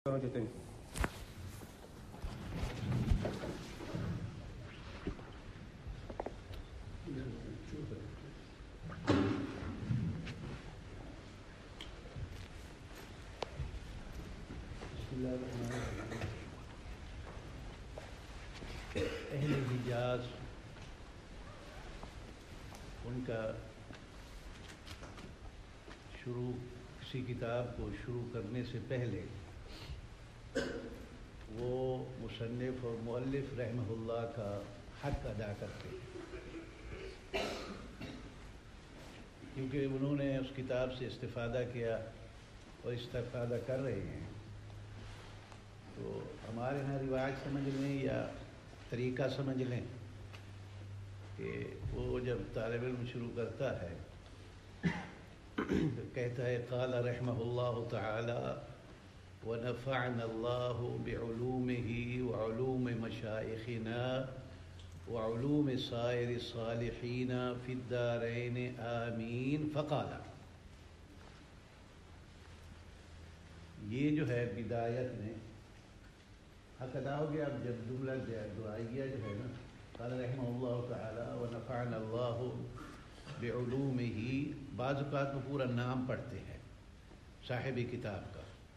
درجة اہل حجاز ان کا کسی کتاب کو شروع کرنے سے پہلے وہ مصنف اور مؤلف رحمہ اللہ کا حق ادا کرتے ہیں، کیونکہ انہوں نے اس کتاب سے استفادہ کیا اور استفادہ کر رہے ہیں۔ تو ہمارے یہاں رواج سمجھ لیں یا طریقہ سمجھ لیں کہ وہ جب طالب علم شروع کرتا ہے تو کہتا ہے قال رحمہ اللہ تعالی ونفعنا اللہ بعلومہ وعلوم مشائخنا وعلوم سائر الصالحین فی الدارین آمین فقال۔ یہ جو ہے بدایت میں حق ادا ہو گیا۔ اب جب جملہ دعائیہ جو ہے نا قال رحمہ اللہ تعالی ونفعنا اللہ بعلومہ، بعض اوقات وہ پورا نام پڑھتے ہیں صاحب کتاب کا،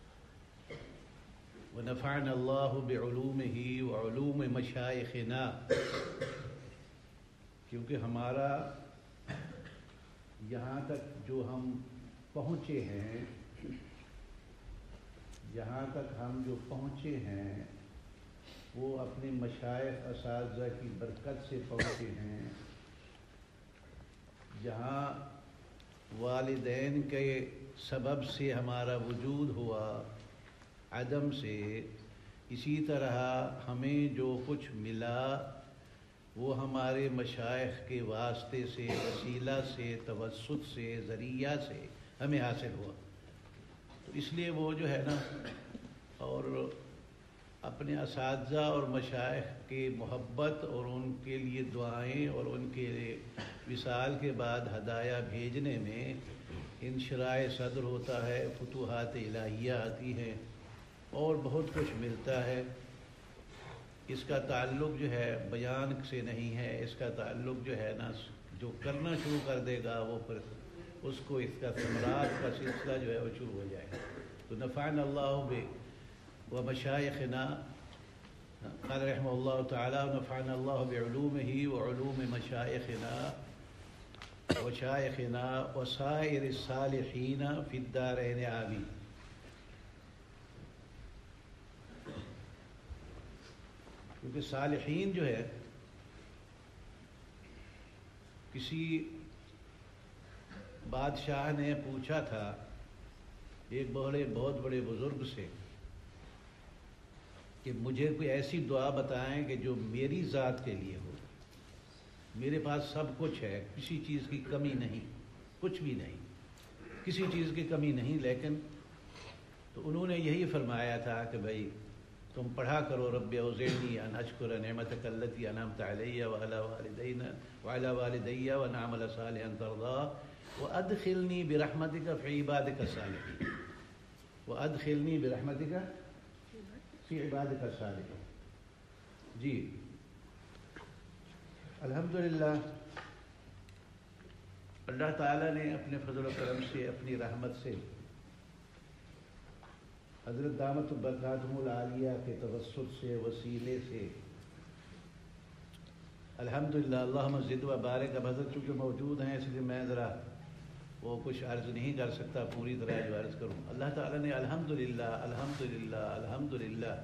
ونفعنا اللہ بعلومہ وعلوم مشائخنا، کیونکہ ہمارا یہاں تک جو ہم پہنچے ہیں، یہاں تک ہم جو پہنچے ہیں وہ اپنے مشائخ اساتذہ کی برکت سے پہنچے ہیں۔ جہاں والدین کے سبب سے ہمارا وجود ہوا عدم سے، اسی طرح ہمیں جو کچھ ملا وہ ہمارے مشائخ کے واسطے سے، وسیلہ سے، توسط سے، ذریعہ سے ہمیں حاصل ہوا۔ تو اس لیے وہ جو ہے نا، اور اپنے اساتذہ اور مشائخ کی محبت اور ان کے لیے دعائیں اور ان کے وصال کے بعد ہدایہ بھیجنے میں انشراح صدر ہوتا ہے، فتوحات الہیہ آتی ہیں اور بہت کچھ ملتا ہے۔ اس کا تعلق جو ہے بیان سے نہیں ہے، اس کا تعلق جو ہے نا جو کرنا شروع کر دے گا وہ پھر اس کو اس کا ثمرات کا سلسلہ جو ہے وہ شروع ہو جائے گا۔ تو نفعنا اللہ ومشائخنا، قال رحمہ اللہ تعالی نفعنا اللہ بعلومہ وعلوم مشائخنا وشائخنا وسائر الصالحین فی الدارین آمین۔ کیونکہ صالحین جو ہے، کسی بادشاہ نے پوچھا تھا ایک بہت بڑے بزرگ سے کہ مجھے کوئی ایسی دعا بتائیں کہ جو میری ذات کے لیے ہو، میرے پاس سب کچھ ہے، کسی چیز کی کمی نہیں، کچھ بھی نہیں، کسی چیز کی کمی نہیں، لیکن تو انہوں نے یہی فرمایا تھا کہ بھائی تم پڑھا کرو رب اوزعنی ان اشکر نعمتک التی انعمت علی وعلی والدی وان اعمل صالحا ترضاه وادخلنی برحمتک فی عبادک الصالحین، وادخلنی برحمتک فی عبادک الصالحین۔ جی الحمدللہ، اللہ تعالیٰ نے اپنے فضل و کرم سے، اپنی رحمت سے، حضرت دامت برکاتہم العالیہ کے توسط سے، وسیلے سے الحمدللہ اللہم زد و بارک۔ اب حضرت چونکہ موجود ہیں اس لیے میں ذرا وہ کچھ عرض نہیں کر سکتا پوری طرح جو عرض کروں۔ اللہ تعالیٰ نے الحمدللہ الحمدللہ الحمدللہ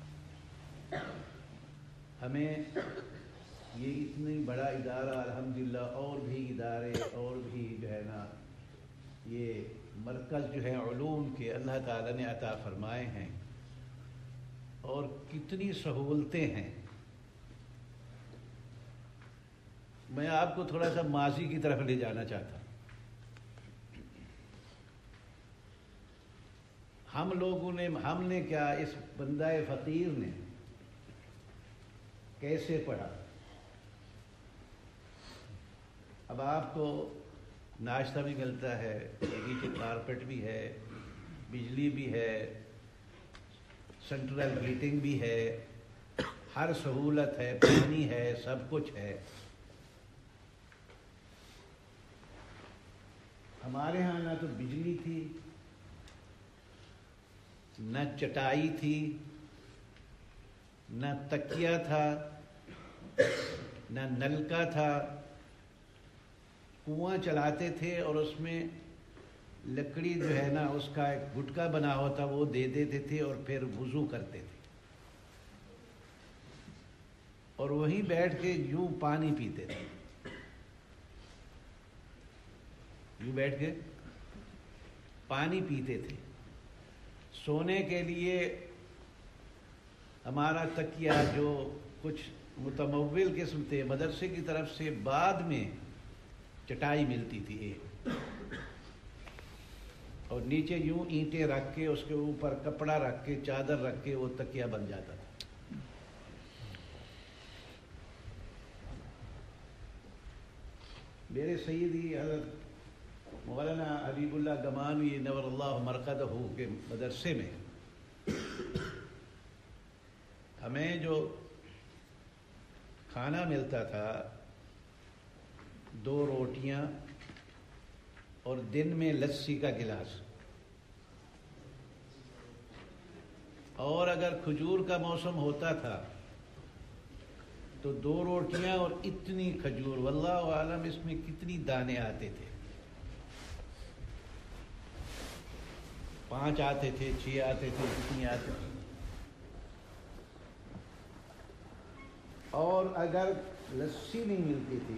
ہمیں یہ اتنی بڑا ادارہ، الحمدللہ اور بھی ادارے اور بھی جو ہے نا یہ مرکز جو ہے علوم کے اللہ تعالیٰ نے عطا فرمائے ہیں، اور کتنی سہولتیں ہیں۔ میں آپ کو تھوڑا سا ماضی کی طرف لے جانا چاہتا ہوں۔ ہم نے کیا، اس بندہ فقیر نے کیسے پڑھا؟ اب آپ کو ناشتہ بھی ملتا ہے، نیچے کارپیٹ بھی ہے، بجلی بھی ہے، سینٹرل ہیٹنگ بھی ہے، ہر سہولت ہے، پانی ہے، سب کچھ ہے۔ ہمارے ہاں نہ تو بجلی تھی، نہ چٹائی تھی، نہ تکیہ تھا، نہ نلکا تھا۔ کنواں چلاتے تھے اور اس میں لکڑی جو ہے نا اس کا ایک گٹکا بنا ہوا تھا، وہ دے دیتے تھے اور پھر وضو کرتے تھے، اور وہیں بیٹھ کے یوں پانی پیتے تھے، یوں بیٹھ کے پانی پیتے تھے۔ سونے کے لیے ہمارا تکیہ جو کچھ متمول قسم تھے، مدرسے کی طرف سے بعد میں چٹائی ملتی تھی ایک، اور نیچے یوں اینٹیں رکھ کے اس کے اوپر کپڑا رکھ کے چادر رکھ کے وہ تکیہ بن جاتا تھا۔ میرے سیدی حضرت مولانا حبیب اللہ گمانوی نور اللہ مرقدہ کے مدرسے میں ہمیں جو کھانا ملتا تھا 2 روٹیاں اور دن میں لسی کا گلاس، اور اگر کھجور کا موسم ہوتا تھا تو 2 روٹیاں اور اتنی کھجور، واللہ عالم اس میں کتنی دانے آتے تھے، 5 آتے تھے، 6 آتے تھے، کتنی آتے تھے۔ اور اگر لسی نہیں ملتی تھی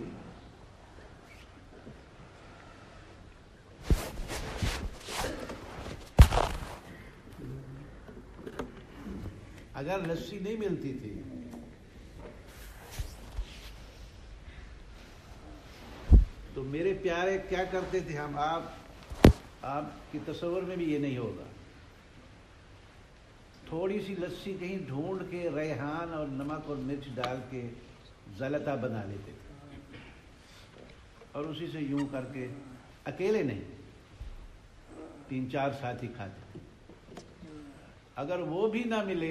تو میرے پیارے کیا کرتے تھے ہم، آپ کی تصور میں بھی یہ نہیں ہوگا، تھوڑی سی لسی کہیں ڈھونڈ کے ریحان اور نمک اور مرچ ڈال کے زلطہ بنا لیتے تھے، اور اسی سے یوں کر کے، اکیلے نہیں 3-4 ساتھی کھاتے۔ اگر وہ بھی نہ ملے،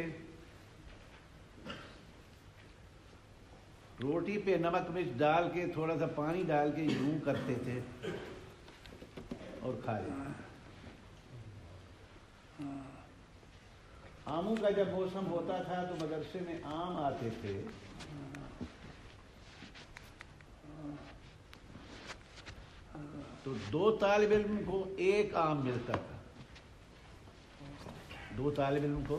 روٹی پہ نمک مرچ ڈال کے تھوڑا سا پانی ڈال کے یوں کرتے تھے اور کھا لیتے۔ آموں کا جب موسم ہوتا تھا تو مدرسے میں آم آتے تھے، تو 2 طالب علم کو 1 آم ملتا تھا، 2 طالب علم کو،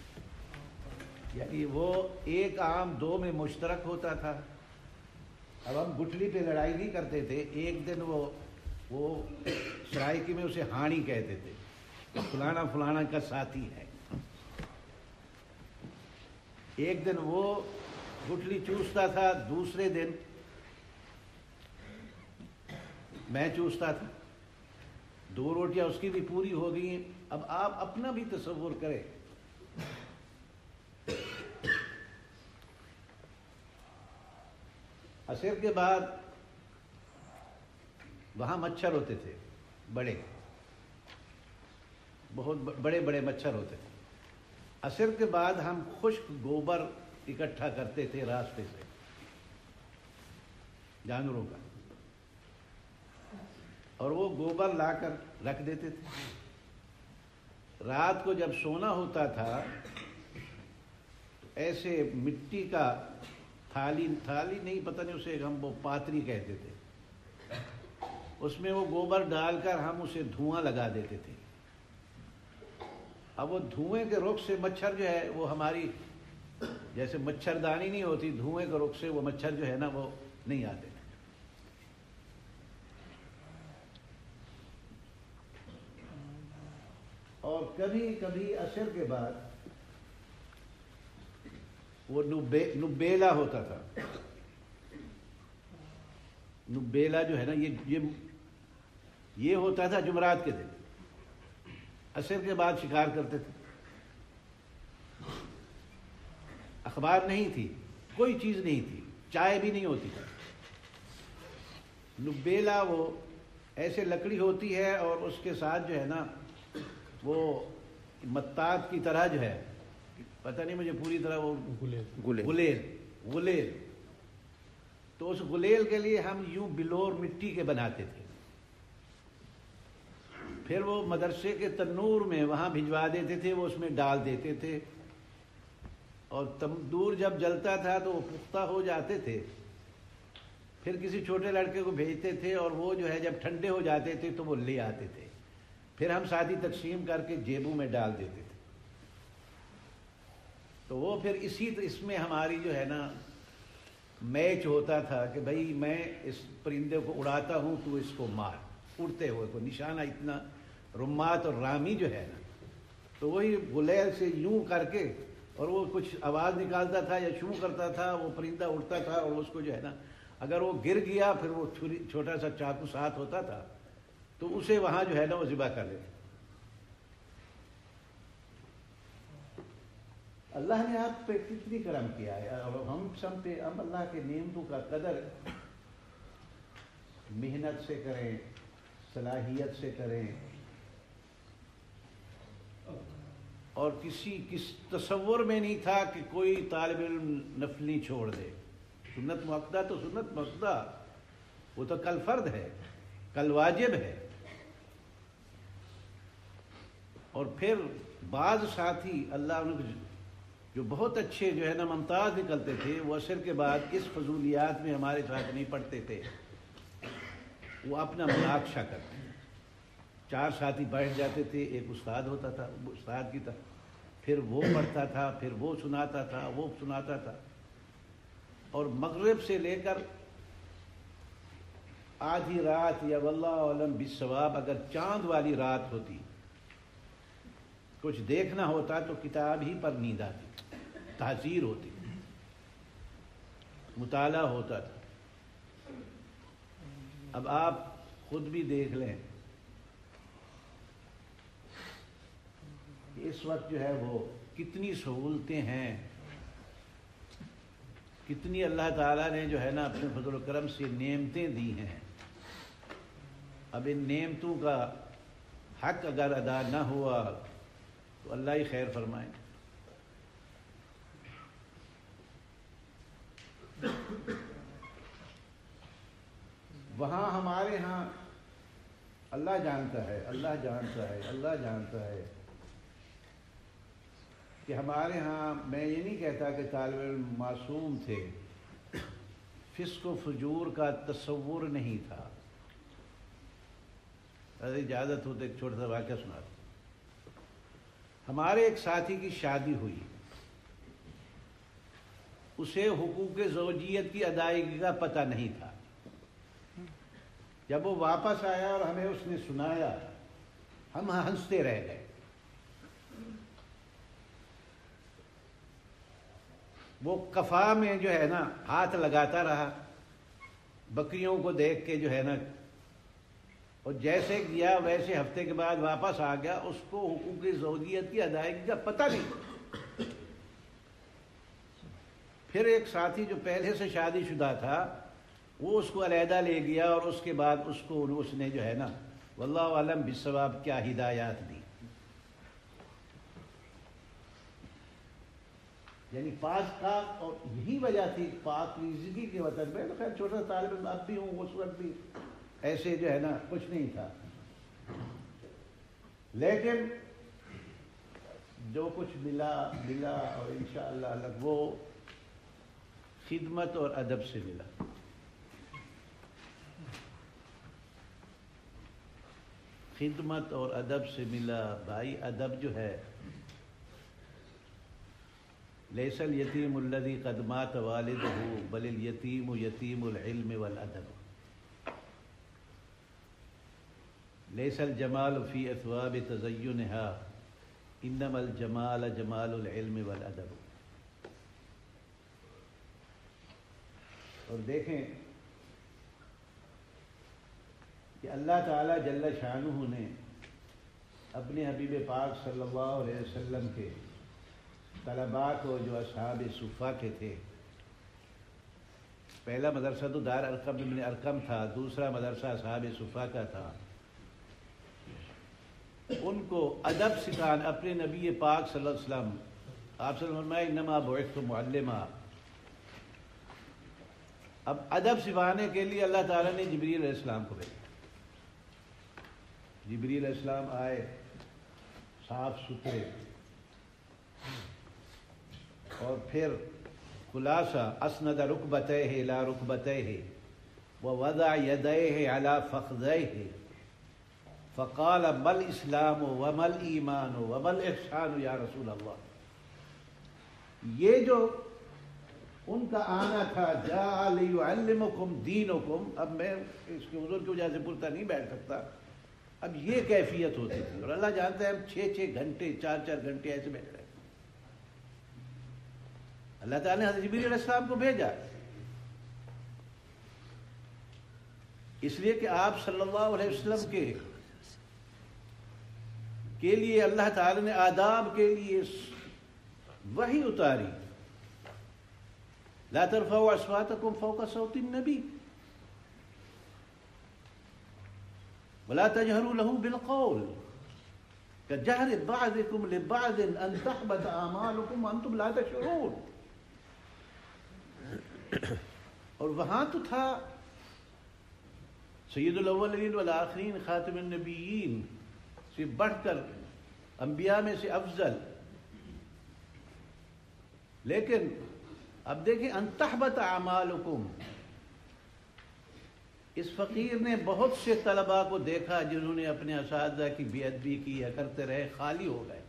یعنی وہ 1 آم 2 میں مشترک ہوتا تھا۔ اب ہم گٹھلی پہ لڑائی نہیں کرتے تھے، ایک دن وہ سرائکی میں اسے ہانی کہتے تھے، فلانا فلانا کا ساتھی ہے، ایک دن وہ گٹھلی چوستا تھا، دوسرے دن میں چوستا تھا، 2 روٹیاں اس کی بھی پوری ہو گئی ہیں۔ اب آپ اپنا بھی تصور کریں، عصر کے بعد وہاں مچھر ہوتے تھے، بہت بڑے بڑے مچھر ہوتے تھے۔ عصر کے بعد ہم خشک گوبر اکٹھا کرتے تھے راستے سے، جانوروں کا، اور وہ گوبر لا کر رکھ دیتے تھے۔ رات کو جب سونا ہوتا تھا ایسے مٹی کا تھالی نہیں، پتہ نہیں اسے ہم وہ پاتری کہتے تھے، اس میں وہ گوبر ڈال کر ہم اسے دھواں لگا دیتے تھے۔ اب وہ دھوئیں کے رخ سے مچھر جو ہے وہ ہماری جیسے مچھردانی نہیں ہوتی، دھوئیں کے رخ سے وہ مچھر جو ہے نا وہ نہیں آتے تھے۔ اور کبھی کبھی عصر کے بعد وہ نبیلا ہوتا تھا، نبیلا جو ہے نا یہ ہوتا تھا جمعرات کے دن، عصر کے بعد شکار کرتے تھے۔ اخبار نہیں تھی، کوئی چیز نہیں تھی، چائے بھی نہیں ہوتی تھی۔ نبیلا وہ ایسے لکڑی ہوتی ہے اور اس کے ساتھ جو ہے نا وہ متات کی طرح جو ہے پتہ نہیں مجھے پوری طرح وہ غلیل. تو اس غلیل کے لیے ہم یوں بلور مٹی کے بناتے تھے، پھر وہ مدرسے کے تنور میں وہاں بھجوا دیتے تھے، وہ اس میں ڈال دیتے تھے، اور تندور جب جلتا تھا تو وہ پختہ ہو جاتے تھے. پھر کسی چھوٹے لڑکے کو بھیجتے تھے، اور وہ جو ہے جب ٹھنڈے ہو جاتے تھے تو وہ لے آتے تھے، پھر ہم ساتھی تقسیم کر کے جیبوں میں ڈال دیتے تھے. تو وہ پھر اس میں ہماری جو ہے نا میچ ہوتا تھا کہ بھائی میں اس پرندے کو اڑاتا ہوں، تو اس کو مار. اڑتے ہوئے کو نشانہ اتنا رمات اور رامی جو ہے نا، تو وہی غلیل سے یوں کر کے، اور وہ کچھ آواز نکالتا تھا یا شوں کرتا تھا، وہ پرندہ اڑتا تھا، اور اس کو جو ہے نا اگر وہ گر گیا پھر وہ چھوٹا سا چاقو ساتھ ہوتا تھا تو اسے وہاں جو ہے نا وہ ذبح کر لیتے. اللہ نے آپ پہ کتنی کرم کیا ہے، اور ہم سب پہ ہم اللہ کے نعمتوں کا قدر محنت سے کریں، صلاحیت سے کریں، اور کس تصور میں نہیں تھا کہ کوئی طالب علم نفل نہیں چھوڑ دے. سنت مؤکدہ تو سنت مؤکدہ، وہ تو کل فرض ہے، کل واجب ہے. اور پھر بعض ساتھی اللہ نے جو بہت اچھے جو ہے نا ممتاز نکلتے تھے، وہ عصر کے بعد اس فضولیات میں ہمارے ساتھ نہیں پڑھتے تھے، وہ اپنا مناقشہ کرتے. 4 ساتھی بیٹھ جاتے تھے، ایک استاد ہوتا تھا، استاد کی طرح پھر وہ پڑھتا تھا، پھر وہ سناتا تھا، وہ سناتا تھا. اور مغرب سے لے کر آدھی رات یا واللہ اعلم بالصواب اگر چاند والی رات ہوتی، کچھ دیکھنا ہوتا تو کتاب ہی پر نیند آتی، تحذیر ہوتی، مطالعہ ہوتا تھا. اب آپ خود بھی دیکھ لیں کہ اس وقت جو ہے وہ کتنی سہولتیں ہیں، کتنی اللہ تعالیٰ نے جو ہے نا اپنے فضل و کرم سے نعمتیں دی ہیں. اب ان نعمتوں کا حق اگر ادا نہ ہوا تو اللہ ہی خیر فرمائے. وہاں ہمارے ہاں اللہ جانتا ہے، اللہ جانتا ہے، اللہ جانتا ہے کہ ہمارے ہاں، میں یہ نہیں کہتا کہ طالب علم معصوم تھے، فسق و فجور کا تصور نہیں تھا. اگر اجازت ہو تو ایک چھوٹا سا واقعہ سنا دوں. ہمارے ایک ساتھی کی شادی ہوئی، اسے حقوق زوجیت کی ادائیگی کا پتہ نہیں تھا. جب وہ واپس آیا اور ہمیں اس نے سنایا، ہم ہنستے رہ گئے. وہ کفا میں جو ہے نا ہاتھ لگاتا رہا، بکریوں کو دیکھ کے جو ہے نا، اور جیسے گیا ویسے ہفتے کے بعد واپس آ گیا. اس کو حقوق زوجیت کی ادائیگی کا پتہ نہیں. پھر ایک ساتھی جو پہلے سے شادی شدہ تھا، وہ اس کو علیحدہ لے گیا، اور اس کے بعد اس نے جو ہے نا واللہ اعلم بالصواب کیا ہدایات دی. یعنی پاک کا، اور یہی وجہ تھی پاکیزگی کے وطن میں. تو خیر چھوٹا طالب علم اب بھی ہوں، اس وقت بھی ایسے جو ہے نا کچھ نہیں تھا، لیکن جو کچھ ملا اور انشاءاللہ وہ خدمت اور ادب سے ملا. خدمت اور ادب سے ملا. بھائی ادب جو ہے، لیس الیتیم الذی قد مات والدہ بل الیتیم یتیم العلم والادب. لیس الجمال فی اثواب تزینها انما الجمال جمال العلم والادب. اور دیکھیں کہ اللہ تعالیٰ جل شانہ نے اپنے حبیب پاک صلی اللہ علیہ وسلم کے طلباء کو، جو اصحاب صفا کے تھے، پہلا مدرسہ تو دار ارقم ابن ارقم تھا، دوسرا مدرسہ اصحاب صفا کا تھا، ان کو ادب سکھانا، اپنے نبی پاک صلی اللہ علیہ وسلم آپ سے فرمایا انما بعثت معلما. اب ادب سکھانے کے لیے اللہ تعالیٰ نے جبریل علیہ السلام کو بھیجا. جبریل علیہ السلام آئے صاف ستھرے, اور پھر خلاصہ اسند رکبتیہ الی رکبتیہ ووضع یدیہ علی فخذیہ فقال ما الاسلام وما الایمان وما الاحسان یا رسول اللہ. یہ جو ان کا آنا تھا جاء لیعلمکم دینکم, اب میں اس کے حضور کی وجہ سے پورتا نہیں بیٹھ سکتا, اب یہ کیفیت ہوتی تھی. اور اللہ جانتا ہے ہم 6 گھنٹے 4 گھنٹے ایسے بیٹھ رہے. اللہ تعالیٰ نے حضرت جبریل علیہ السلام کو بھیجا اس لیے کہ آپ صلی اللہ علیہ وسلم کے لیے اللہ تعالیٰ نے آداب کے لیے وحی اتاری. لا ترفعوا اصواتکم فوق صوت النبی ولا تجهروا له بالقول كجهر بعضكم لبعض ان تحبط اعمالكم وانتم لا تشعرون. اور وہاں تو تھا سید الاولین والآخرین خاتم النبیین سے بڑھ کر انبیاء میں سے افضل, لیکن اب دیکھیں ان تحبط اعمالکم. اس فقیر نے بہت سے طلباء کو دیکھا جنہوں نے اپنے اساتذہ کی بے ادبی کی یا کرتے رہے, خالی ہو گئے.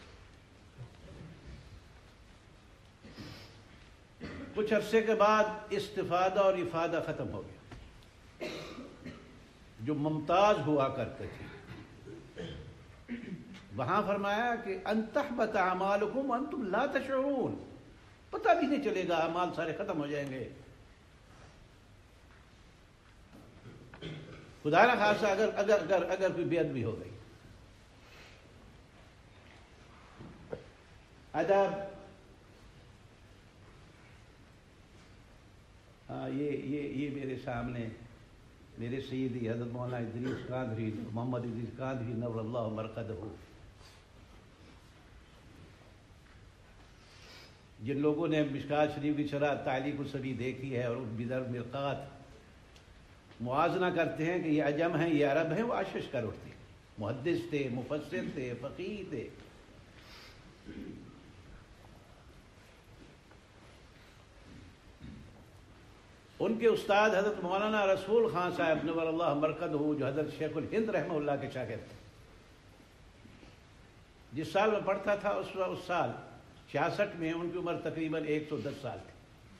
کچھ عرصے کے بعد استفادہ اور افادہ ختم ہو گیا. جو ممتاز ہوا کرتے تھے وہاں فرمایا کہ ان تحبط اعمالکم وانتم لا تشعرون, پتہ بھی نہیں چلے گا, اعمال سارے ختم ہو جائیں گے. خدا نہ خاصہ اگر کوئی بے ادبی ہو گئی. ادب یہ میرے سامنے میرے سیدی حضرت مولانا ادریس قادری محمد ادریس قادری نور اللہ مرقدہ, جن لوگوں نے مشکات شریف کی شرح تعلیق الصبی دیکھی ہے اور بدر مرقات موازنہ کرتے ہیں کہ یہ عجم ہیں یہ عرب ہیں, وہ آشش کر اٹھتے ہیں. محدث تھے, مفسر تھے, فقیہ تھے. ان کے استاد حضرت مولانا رسول خان صاحب نور اللہ مرقدہ, جو حضرت شیخ الہند رحمہ اللہ کے شاگرد تھے. جس سال میں پڑھتا تھا اس سال 66 میں ان کی عمر تقریباً 110 سال تھی.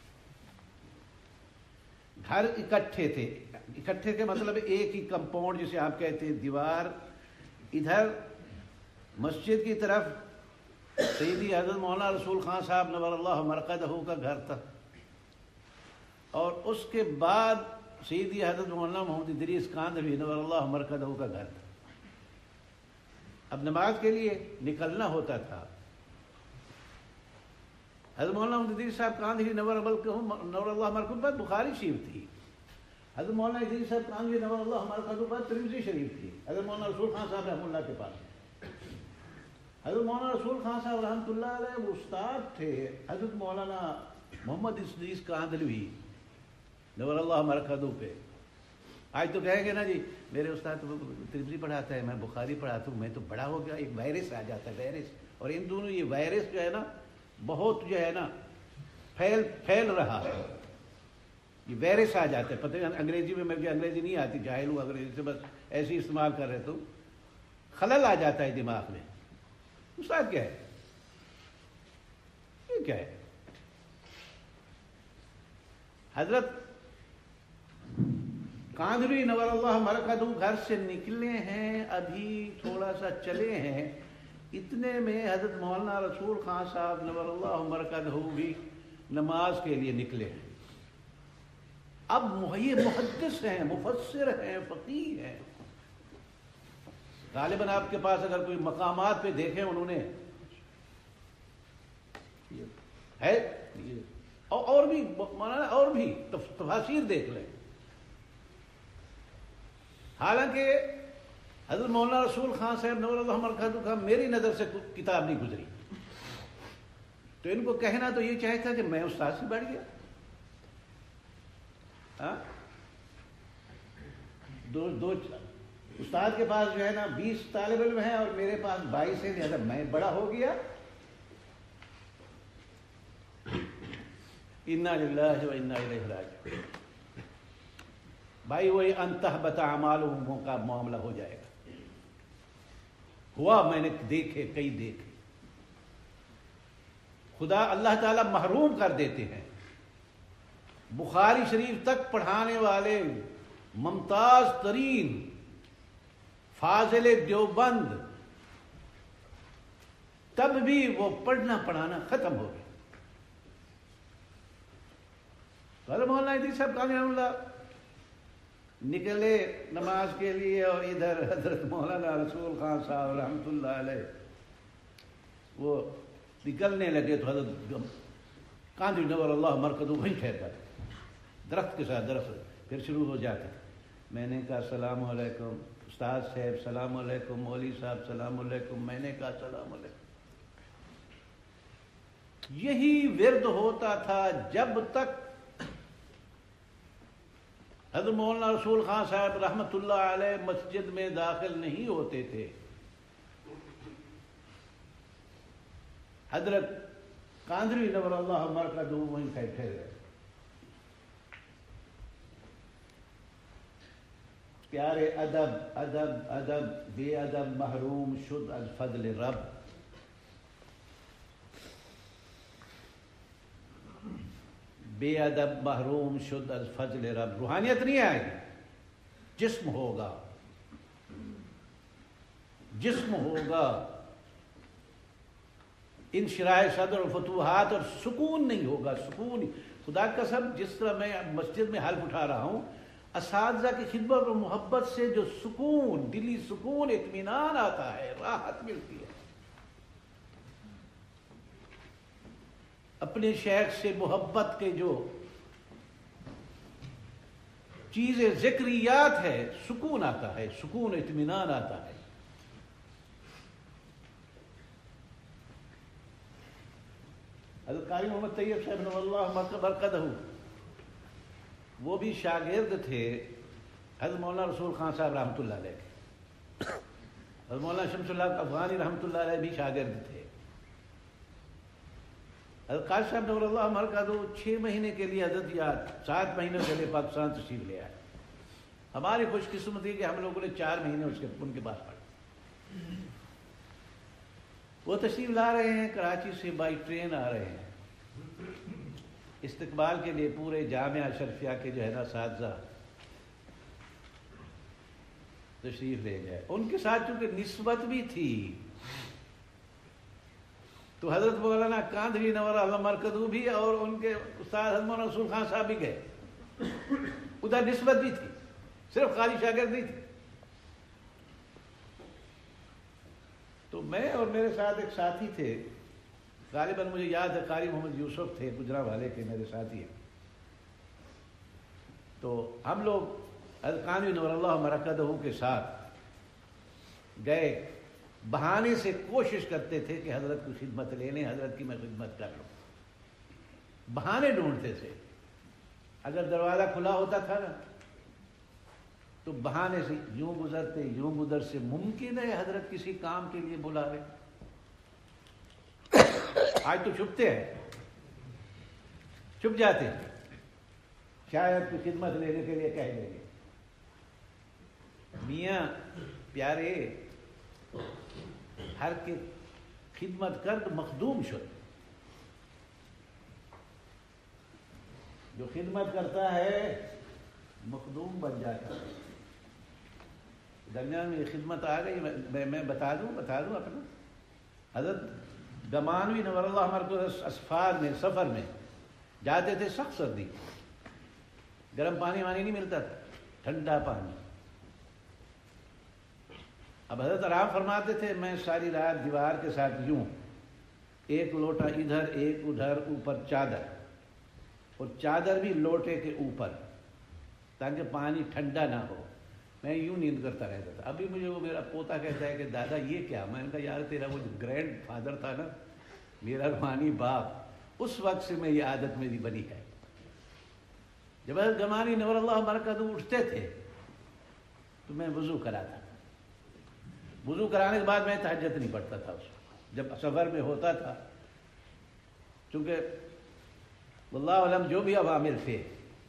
گھر اکٹھے تھے. اکٹھے کے مطلب ایک ہی کمپاؤنڈ جسے آپ کہتے ہیں, دیوار. ادھر مسجد کی طرف سیدی حضرت مولانا رسول خان صاحب نور اللہ مرقدہ کا گھر تھا, اور اس کے بعد سیدی حضرت مولانا محمد ادریس قادری نور اللہ مرقدہ کا گھر تھا. اب نماز کے لیے نکلنا ہوتا تھا. حضرت مولانا محمد ادریس صاحب قادری نور اللہ مرقدہ پر بخاری شریف تھی. حضرت مولانا ادریس صاحب قادری نور اللہ مرقدہ پر ترمذی شریف تھی. حضرت مولانا رسول خان صاحب رحمۃ اللہ کے پاس حضرت مولانا رسول خان صاحب رحمۃ اللہ علیہ وہ استاد تھے حضرت مولانا محمد ادریس قادری نور اللہ مرقدہ پہ. آج تو کہیں گے نا جی میرے استاد ترمذی پڑھاتا ہے, میں بخاری پڑھاتا ہوں, میں تو بڑا ہو گیا. ایک وائرس آ جاتا ہے, وائرس. اور ان دونوں یہ وائرس جو ہے نا بہت جو ہے نا پھیل رہا ہے. یہ وائرس آ جاتا ہے. پتہ ہے انگریزی میں مجھے انگریزی نہیں آتی, جاہل ہوں انگریزی سے, بس ایسے ہی استعمال کر رہے تو خلل آ جاتا ہے دماغ میں. استاد کیا ہے, یہ کیا ہے. حضرت قادری نور اللہ مرقدہ گھر سے نکلے ہیں, ابھی تھوڑا سا چلے ہیں, اتنے میں حضرت مولانا رسول خان صاحب نور اللہ مرقدہ بھی نماز کے لیے نکلے ہیں. اب یہ محدث ہیں, مفسر ہیں, فقیہ ہیں. غالباً آپ کے پاس اگر کوئی مقامات پہ دیکھیں انہوں نے ہے, اور بھی مولانا اور بھی تفاسیر دیکھ لیں. حالانکہ حضرت مولانا رسول خان صاحب نور اللہ مرقدہ کا میری نظر سے کتاب نہیں گزری. تو ان کو کہنا تو یہ چاہتا کہ میں استاد سے بڑھ گیا. دو استاد کے پاس جو ہے نا 20 طالب علم ہیں اور میرے پاس 22 ہیں، لہٰذا میں بڑا ہو گیا. انا للہ و انا الیہ راجعون. بھائی وہی انتہبط اعمالہم کا معاملہ ہو جائے گا. ہوا، میں نے دیکھے، کئی دیکھے. خدا اللہ تعالیٰ محروم کر دیتے ہیں. بخاری شریف تک پڑھانے والے ممتاز ترین فاضل دیوبند، تب بھی وہ پڑھنا پڑھانا ختم ہو گیا. مولانا حدیث صاحب رحمہ اللہ نکلے نماز کے لیے، اور ادھر حضرت مولانا رسول خان صاحب رحمۃ اللہ علیہ وہ نکلنے لگے تو حضرت کاندھی نور اللہ مرکزو وہیں ٹھہر جاتے، درخت کے ساتھ درخت. پھر شروع ہو جاتے. میں نے کہا السلام علیکم استاد صاحب، السلام علیکم مولوی صاحب، السلام علیکم. میں نے کہا السلام علیکم. یہی ورد ہوتا تھا جب تک حضرت مولانا رسول خان صاحب رحمۃ اللہ علیہ مسجد میں داخل نہیں ہوتے تھے. حضرت کاندری نور اللہ مرکزو وہیں بیٹھے رہے. پیارے ادب ادب ادب، بے ادب محروم شد از فضل رب. بے ادب محروم شد از فضل رب. روحانیت نہیں آئے گی، جسم ہوگا، جسم ہوگا، انشراح صدر اور فتوحات، اور سکون نہیں ہوگا. سکون خدا کا قسم، جس طرح میں مسجد میں حلف اٹھا رہا ہوں، اساتذہ کی خدمت اور محبت سے جو سکون، دلی سکون، اطمینان آتا ہے، راحت ملتی ہے. اپنے شیخ سے محبت کے جو چیزیں ذکریات ہے، سکون آتا ہے، سکون اطمینان آتا ہے. حضرت قاری محمد طیب صاحب نور اللہ برکتہ، وہ بھی شاگرد تھے حضرت مولانا رسول خان صاحب رحمۃ اللہ علیہ کے. حضرت مولانا شمس اللہ افغانی رحمۃ اللہ علیہ بھی شاگرد تھے. حضرت قاری صاحب نور اللہ مرکزو 6 مہینے کے لیے حضرت یا 7 مہینوں کے لیے پاکستان تشریف لے آئے. ہماری خوش قسمتی کہ ہم لوگوں نے 4 مہینے ان کے پاس پڑھے. وہ تشریف لا رہے ہیں کراچی سے، بائی ٹرین آ رہے ہیں. استقبال کے لیے پورے جامعہ اشرفیہ کے جو ہے نا اساتذہ تشریف لے گئے. ان کے ساتھ چونکہ نسبت بھی تھی تو حضرت مولانا کاندھری نور اللہ مرکزو بھی اور ان کے استاد حضرت مولانا رسول خان صاحب بھی گئے. ادھر نسبت بھی تھی، صرف خالی شاگرد نہیں تھی. تو میں اور میرے ساتھ ایک ساتھی تھے، غالباً مجھے یاد ہے قاری محمد یوسف تھے، گجرا والے کے میرے ساتھی ہیں. تو ہم لوگ حضرت کاندھری نور اللہ مرکزہ کے ساتھ گئے. بہانے سے کوشش کرتے تھے کہ حضرت کی خدمت لے لیں، حضرت کی میں خدمت کر لوں. بہانے ڈھونڈتے تھے. اگر دروازہ کھلا ہوتا تھا نا تو بہانے سے یوں گزرتے یوں گزر سے. ممکن ہے حضرت کسی کام کے لیے بلا رہے. آج تو چھپتے ہیں، چھپ جاتے ہیں، شاید کوئی خدمت لینے کے لیے کہہ دیں گے. میاں پیارے، ہر کے خدمت کرد مخدوم شد. جو خدمت کرتا ہے مخدوم بن جاتا ہے. درمیان میں یہ خدمت آ گئی، میں بتا دوں اپنا. حضرت گمانوی نور اللہ مرکز اسفار میں سفر میں جاتے تھے، سخت سردی، گرم پانی وانی نہیں ملتا تھا، ٹھنڈا پانی. اب حضرت آرام فرماتے تھے. میں ساری رات دیوار کے ساتھ یوں، ایک لوٹا ادھر ایک ادھر، اوپر چادر، اور چادر بھی لوٹے کے اوپر تاکہ پانی ٹھنڈا نہ ہو. میں یوں نیند کرتا رہتا تھا. ابھی مجھے وہ میرا پوتا کہتا ہے کہ دادا یہ کیا؟ میں نے کہا یار تیرا وہ گرینڈ فادر تھا نا، میرا روحانی باپ، اس وقت سے میں یہ عادت میری بنی ہے۔ جب حضرت گمانی نور اللہ برکاتہ اٹھتے تھے تو میں وضو کراتا تھا، وضو کرانے کے بعد میں تہجد نہیں پڑھتا تھا اس وقت جب سفر میں ہوتا تھا، چونکہ واللہ علم جو بھی عوامر تھے،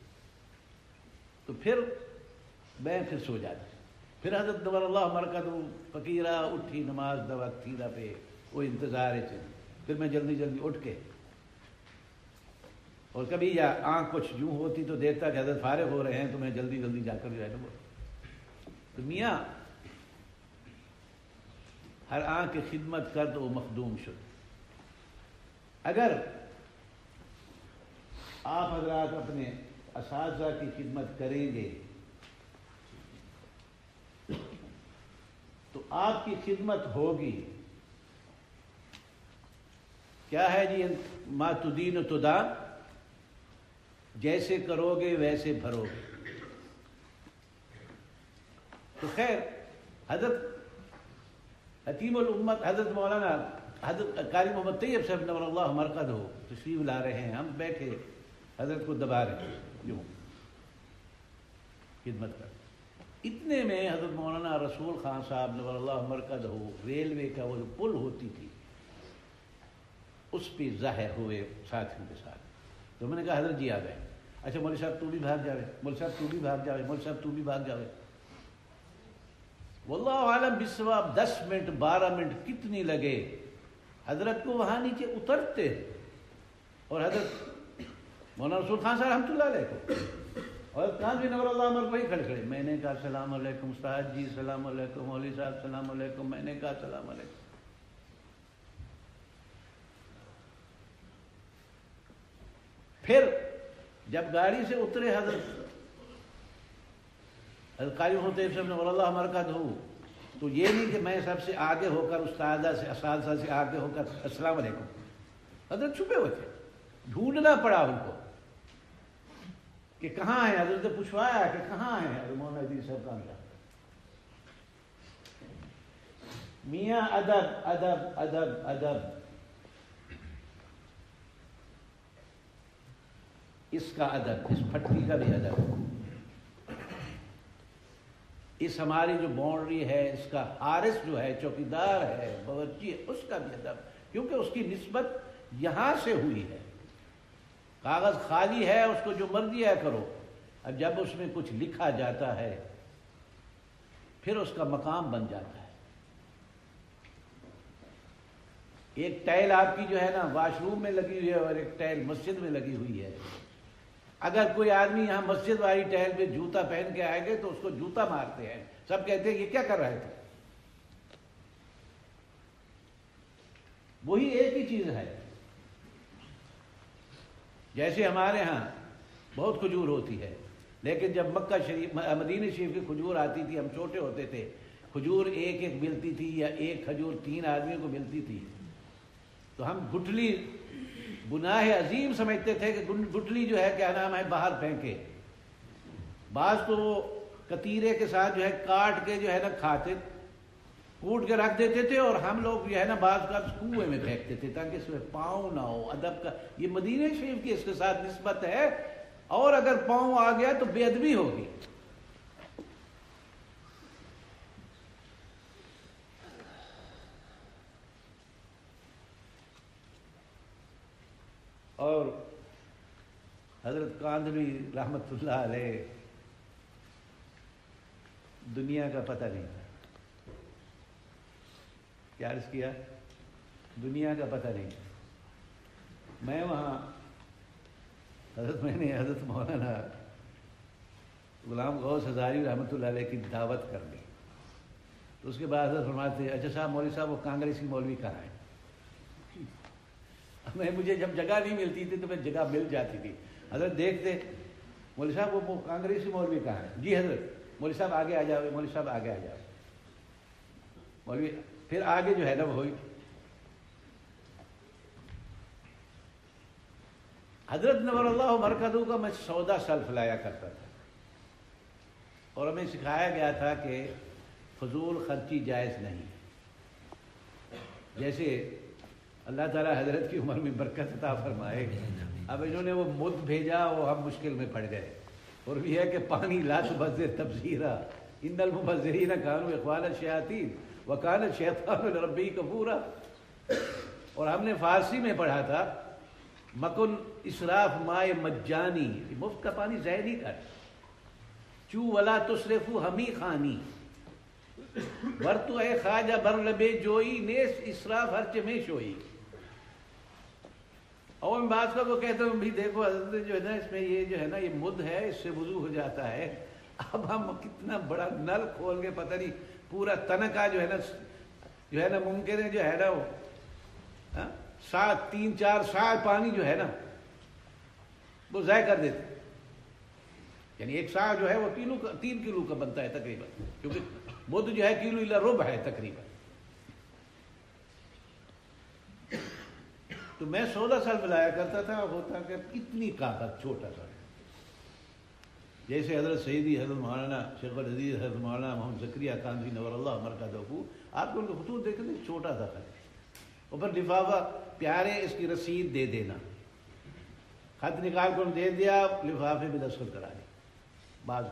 تو پھر میں سو جاتا۔ پھر حضرت نور اللہ برکاتہ فقیرہ اٹھی نماز دوقت تھیرا پہ وہ انتظار ہے، پھر میں جلدی جلدی اٹھ کے، اور کبھی یا آنکھ کچھ یوں ہوتی تو دیکھتا کہ حضرت فارغ ہو رہے ہیں تو میں جلدی جلدی جا کر جو ہے نا تو میاں ہر آنکھ کی خدمت کر تو مخدوم شد۔ اگر آپ حضرات اپنے اساتذہ کی خدمت کریں گے تو آپ کی خدمت ہوگی۔ کیا ہے جی؟ ما تدین تدان، جیسے کرو گے ویسے بھرو گے۔ تو خیر، حضرت حتیم الامت حضرت مولانا حضرت قاری محمد طیب صاحب نور اللہ مرقدہ تشریف لا رہے ہیں، ہم بیٹھے حضرت کو دبا رہے ہیں یوں خدمت کر۔ اتنے میں حضرت مولانا رسول خان صاحب نور اللہ مرقدہ ریلوے کا وہ جو پل ہوتی تھی اس پہ ظاہر ہوئے ساتھیوں کے ساتھ۔ تو میں نے کہا حضرت جی آ گئے۔ اچھا مولوی صاحب تو بھی بھاگ جاوے، مولوی صاحب تو بھی بھاگ جاوے، مولوی صاحب تو بھی بھاگ جاوے۔ واللہ عالم بالصواب 10 منٹ 12 منٹ کتنی لگے حضرت کو وہاں نیچے اترتے، اور حضرت مولانا رسول خان صاحب رحمۃ اللہ علیہ کو اور کہاں بھی نور اللہ عمر کوئی کھڑے کھڑے۔ میں نے کہا السلام علیکم استاد جی، السلام علیکم مولوی صاحب، السلام علیکم۔ میں نے کہا السلام علیکم۔ پھر جب گاڑی سے اترے حضرت قاری محمد طیب صاحب نور اللہ مرقدہ، تو یہ نہیں کہ میں سب سے آگے ہو کر اساتذہ سے آگے ہو کر السلام علیکم، حضرت چھپے ہوئے تھے، ڈھونڈنا پڑا ان کو کہ کہاں ہے۔ حضرت نے پوچھوایا کہ کہاں ہے حضرت مولانا حدیث صاحب کا ملا۔ میاں ادب ادب ادب ادب، اس کا ادب، اس پھٹی کا بھی ادب، اس ہماری جو باؤنڈری ہے اس کا حارس جو ہے، چوکیدار ہے، باورچی ہے، اس کا بھی ادب، کیونکہ اس کی نسبت یہاں سے ہوئی ہے۔ کاغذ خالی ہے، اس کو جو مرضی ہے کرو، اب جب اس میں کچھ لکھا جاتا ہے پھر اس کا مقام بن جاتا ہے۔ ایک ٹائل آپ کی جو ہے نا واش روم میں لگی ہوئی ہے اور ایک ٹائل مسجد میں لگی ہوئی ہے، اگر کوئی آدمی یہاں مسجد والی ٹائل پہ جوتا پہن کے آئے گے تو اس کو جوتا مارتے ہیں، سب کہتے ہیں یہ کیا کر رہے تھے۔ وہی ایک ہی چیز ہے۔ جیسے ہمارے ہاں بہت کھجور ہوتی ہے، لیکن جب مکہ شریف مدینہ شریف کی کھجور آتی تھی، ہم چھوٹے ہوتے تھے، کھجور ایک ایک ملتی تھی یا ایک کھجور 3 آدمیوں کو ملتی تھی، تو ہم گٹھلی گناہ عظیم سمجھتے تھے کہ گٹھلی جو ہے کیا نام ہے باہر پھینکے۔ بعض تو وہ کتیرے کے ساتھ جو ہے کاٹ کے جو ہے نا کھاتے، کوٹ کے رکھ دیتے تھے، اور ہم لوگ جو ہے نا بعض کا کنویں میں پھینکتے تھے تاکہ اس میں پاؤں نہ ہو۔ ادب کا یہ مدینہ شریف کی اس کے ساتھ نسبت ہے، اور اگر پاؤں آ گیا تو بے ادبی ہوگی۔ اور حضرت کاندھوی رحمت اللہ علیہ دنیا کا پتہ نہیں تھا، کیا عرض کیا، دنیا کا پتہ نہیں تھا۔ میں وہاں میں نے حضرت مولانا غلام غوث ہزاری رحمۃ اللہ علیہ کی دعوت کر لی، تو اس کے بعد حضرت فرماتے اچھا صاحب مولوی صاحب وہ کانگریسی مولوی کہاں ہے؟ مجھے جب جگہ نہیں ملتی تھی تو پھر جگہ مل جاتی تھی، حضرت دیکھتے مولوی صاحب وہ کانگریسی مولوی کہاں ہے؟ جی حضرت مولوی صاحب آگے آ جاؤ، مولوی صاحب آگے آ جاؤ، مولوی پھر آگے جو ہے نا وہ ہوئی۔ حضرت نور اللہ مرقدہ کا میں سودا سلف لایا کرتا تھا، اور ہمیں سکھایا گیا تھا کہ فضول خرچی جائز نہیں۔ جیسے اللہ تعالیٰ حضرت کی عمر میں برکت عطا فرمائے. اب انہوں نے وہ مد بھیجا، وہ ہم مشکل میں پڑ گئے. اور بھی ہے کہ پانی لا تبذر تبذیرا ان المبذرین کانوا اخوان الشیاطین وکان الشیطان لربہ کفورا. اور ہم نے فارسی میں پڑھا تھا مکن اسراف مائے مجانی، مفت کا پانی ضائع نہیں کر. چو ولا تصرفو ہمی خانی ورتو اے خواجہ بر لبے جوئی نیس اسراف ہر چمے شوئی. اور میں بات کو کہتا ہوں بھی دیکھو حضرت جو ہے نا اس میں یہ جو ہے نا یہ مد ہے، اس سے وضو ہو جاتا ہے. اب ہم کتنا بڑا نل کھول کے پتہ نہیں پورا تنکا جو ہے نا ممکن ہے جو ہے نا وہ 3-4 سال پانی جو ہے نا وہ ضائع کر دیتے. یعنی ایک سا جو ہے وہ 3 کلو کا بنتا ہے تقریباً، کیونکہ مد جو ہے کلو الا ربع ہے تقریباً. تو میں 16 سال بلایا کرتا تھا، ہوتا کہ اتنی کاغذ چھوٹا سا، جیسے حضرت سیدی حضرت مولانا شیخل حدیث حضرت مولانا محمد زکریہ کاندھی نور اللہ مرکزہ، آپ کو ان کے خطوط دیکھیں گے چھوٹا سا خط، اور پھر لفافہ پیارے اس کی رسید دے دینا. خط نکال کر دے دیا، لفافے میں دستخط کرا دی. بعض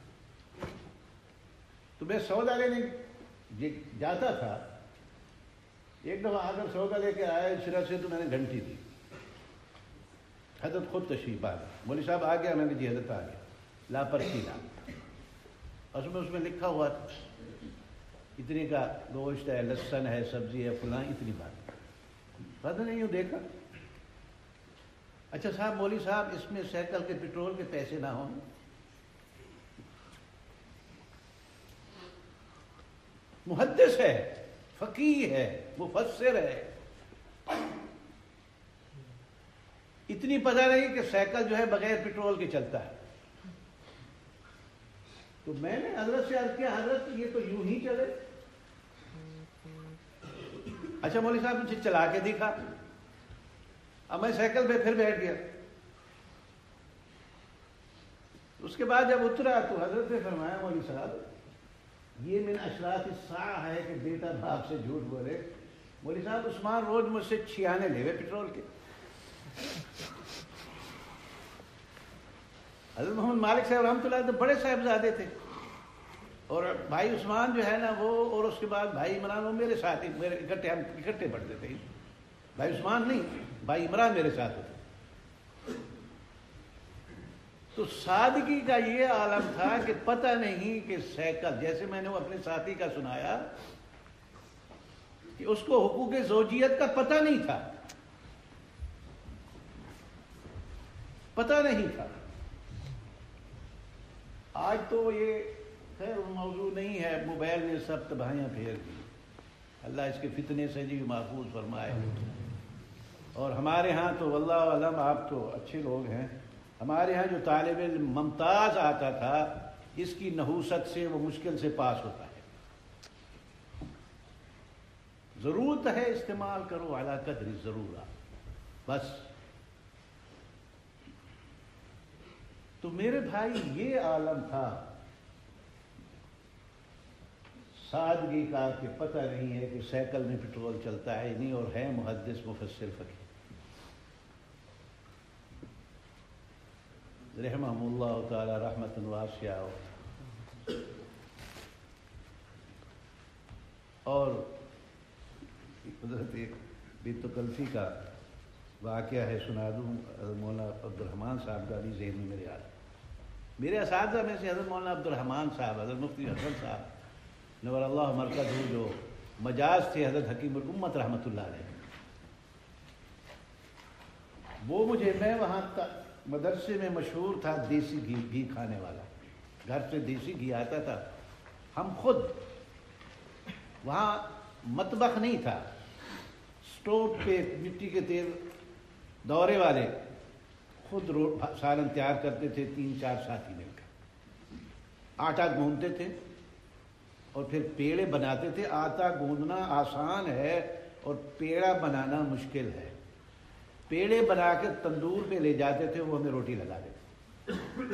تو میں سودا لینے جاتا تھا، ایک دفعہ آ کر سودا لے کے آیا شرح سے، تو میں نے گھنٹی دی. حضرت خود تشریف آ گیا، مولوی صاحب آ گیا، میں نے جی حضرت آ گیا، لا پرچی لا. اس میں لکھا ہوا اتنے کا گوشت ہے، لہسن ہے، سبزی ہے، فلاں اتنی بات. پتہ نہیں ہوں دیکھا. اچھا صاحب مولوی صاحب اس میں سائیکل کے پٹرول کے پیسے نہ ہوں. محدث ہے، فقیہ ہے، مفسر ہے، اتنی پتہ نہیں کہ سائیکل جو ہے بغیر پٹرول کے چلتا ہے. تو میں نے حضرت سے عرض کیا حضرت یہ تو یوں ہی چلے. اچھا مولوی صاحب مجھے چلا کے دکھا. اب میں سائیکل پہ پھر بیٹھ گیا. اس کے بعد جب اترا تو حضرت نے فرمایا مولوی صاحب یہ من اشراط الساعہ ہے کہ بیٹا باپ سے جھوٹ بولے. مولوی صاحب عثمان روز مجھ سے 6 آنے لے ہوئے پٹرول کے. حضرت محمد مالک صاحب رحمۃ اللہ علیہ بڑے صاحبزادے تھے، اور بھائی عثمان جو ہے نا وہ، اور اس کے بعد بھائی عمران وہ میرے ساتھ ہی، میرے ہم اکٹھے پڑھتے تھے. بھائی عثمان نہیں، بھائی عمران میرے ساتھ ہوتے. تو سادگی کا یہ عالم تھا کہ پتہ نہیں کہ سائیکل، جیسے میں نے وہ اپنے ساتھی کا سنایا کہ اس کو حقوق زوجیت کا پتہ نہیں تھا، پتہ نہیں تھا. آج تو یہ خیر موضوع نہیں ہے، موبائل نے سب تباہیاں پھیر دی. اللہ اس کے فتنے سے جی محفوظ فرمائے. اور ہمارے ہاں تو واللہ علم، آپ تو اچھے لوگ ہیں، ہمارے ہاں جو طالب علم ممتاز آتا تھا اس کی نحوست سے وہ مشکل سے پاس ہوتا ہے. ضرورت ہے استعمال کرو اعلیٰ قدر ضرورت بس. تو میرے بھائی یہ عالم تھا سادگی کا کہ پتہ نہیں ہے کہ سائیکل میں پٹرول چلتا ہے نہیں، اور ہے محدث مفسر فقیہ رحمہ اللہ تعالی رحمت واسعہ. اور قدرت ایک بیت کلفی کا واقعہ ہے، سنا دوں. مولانا عبد الرحمان صاحب کا بھی ذہن میں میرے یاد. میرے اساتذہ میں سے حضرت مولانا عبد الرحمان صاحب، حضرت مفتی حسن صاحب نور اللہ مرکزہ، جو مجاز تھے حضرت حکیم الامت رحمۃ اللہ علیہ، وہ مجھے، میں وہاں مدرسے میں مشہور تھا دیسی گھی کھانے والا، گھر سے دیسی گھی آتا تھا. ہم خود وہاں مطبخ نہیں تھا، سٹوو پہ مٹی کے تیل دورے والے خود سالن تیار کرتے تھے. 3-4 ساتھی مل کر آٹا گوندتے تھے اور پھر پیڑے بناتے تھے. آٹا گوندنا آسان ہے اور پیڑا بنانا مشکل ہے. پیڑے بنا کے تندور پہ لے جاتے تھے، وہ ہمیں روٹی لگا دیتے.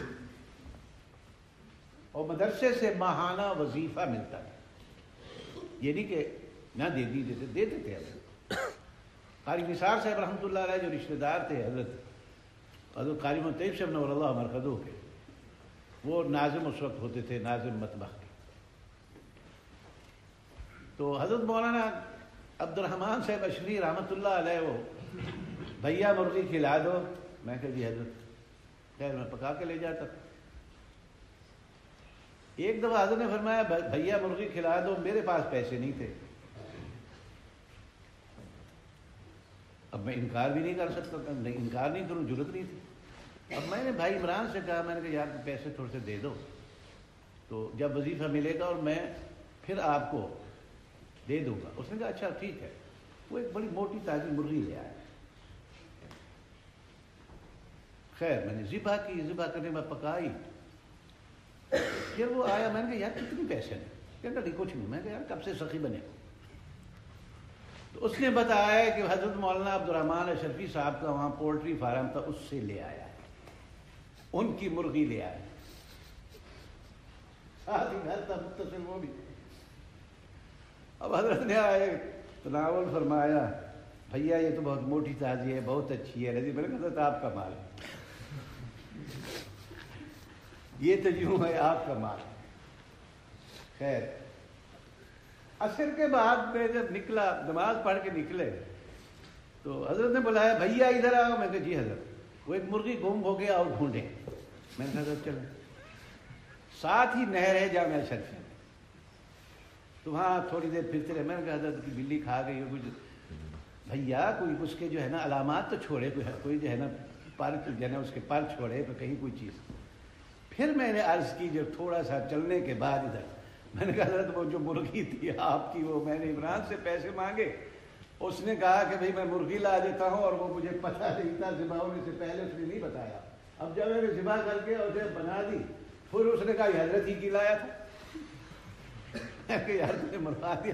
اور مدرسے سے ماہانہ وظیفہ ملتا تھا، یہ نہیں کہ نہ دے دیتے تھے، دیتے تھے. قاری نثار صاحب رحمۃ اللہ علیہ جو رشتہ دار تھے حضرت قاری طیب صاحب نور اللہ مرکزوں کے، وہ ناظم اس وقت ہوتے تھے، ناظم مطبخ کے. تو حضرت مولانا عبد الرحمن صاحب اشری رحمۃ اللہ علیہ وہ بھیا مرغی کھلا دو. میں کہا جی حضرت، خیر میں پکا کے لے جاتا. ایک دفعہ حضرت نے فرمایا بھیا مرغی کھلا دو، میرے پاس پیسے نہیں تھے. اب میں انکار بھی نہیں کر سکتا تھا، انکار نہیں کروں، ضرورت نہیں تھی. اب میں نے بھائی عمران سے کہا، میں نے کہا یار پیسے تھوڑے سے دے دو، تو جب وظیفہ ملے گا اور میں پھر آپ کو دے دوں گا. اس نے کہا اچھا ٹھیک ہے. وہ ایک بڑی موٹی تازی مرغی لے آیا. خیر میں نے ذبح کی، ذبح کرنے میں پکائی. پھر وہ آیا، میں نے کہا یار کتنے پیسے ہیں؟ کہتا نہیں کچھ نہیں. میں نے کہا یار کب سے سخی بنے؟ تو اس نے بتایا کہ حضرت مولانا عبد الرحمن اشرفی صاحب کا وہاں پولٹری فارم تھا، اس سے لے آیا ہے، ان کی مرغی لے آیا. ساتھ ہی گھر تھا متصل وہ بھی. اب حضرت نے آئے تناول فرمایا، بھیا یہ تو بہت موٹی تازی ہے، بہت اچھی ہے. رضی میں نے کہا حضرت آپ کا مال ہے، یہ تو یوں ہے آپ کا مال. خیر عصر کے بعد میں جب نکلا، نماز پڑھ کے نکلے تو حضرت نے بلایا بھیا ادھر آؤ. میں کہا جی حضرت. وہ ایک مرغی گم ہو گیا اور ڈھونڈے. میں نے کہا حضرت چلیں. ساتھ ہی نہر ہے جامعہ شریف، تو وہاں تھوڑی دیر پھرتے رہے. میں نے کہا حضرت کی بلی کھا گئی ہو کچھ، بھیا کوئی اس کے جو ہے نا علامات تو چھوڑے، کوئی جو ہے نا پر جو ہے نا اس کے پر چھوڑے تو کہیں کوئی چیز. پھر میں نے عرض کی جو تھوڑا سا چلنے کے بعد ادھر، میں نے کہا حضرت وہ جو مرغی تھی آپ کی، وہ میں نے عمران سے پیسے مانگے، اس نے کہا کہ بھائی میں مرغی لا دیتا ہوں، اور وہ مجھے پتہ نہیں تھا، ذبح ہونے سے پہلے اس نے نہیں بتایا. اب جب میں نے ذبح کر کے اسے بنا دی، پھر اس نے کہا یہ حضرت ہی کی لایا تھا. کہ یار تم نے مروا دیا.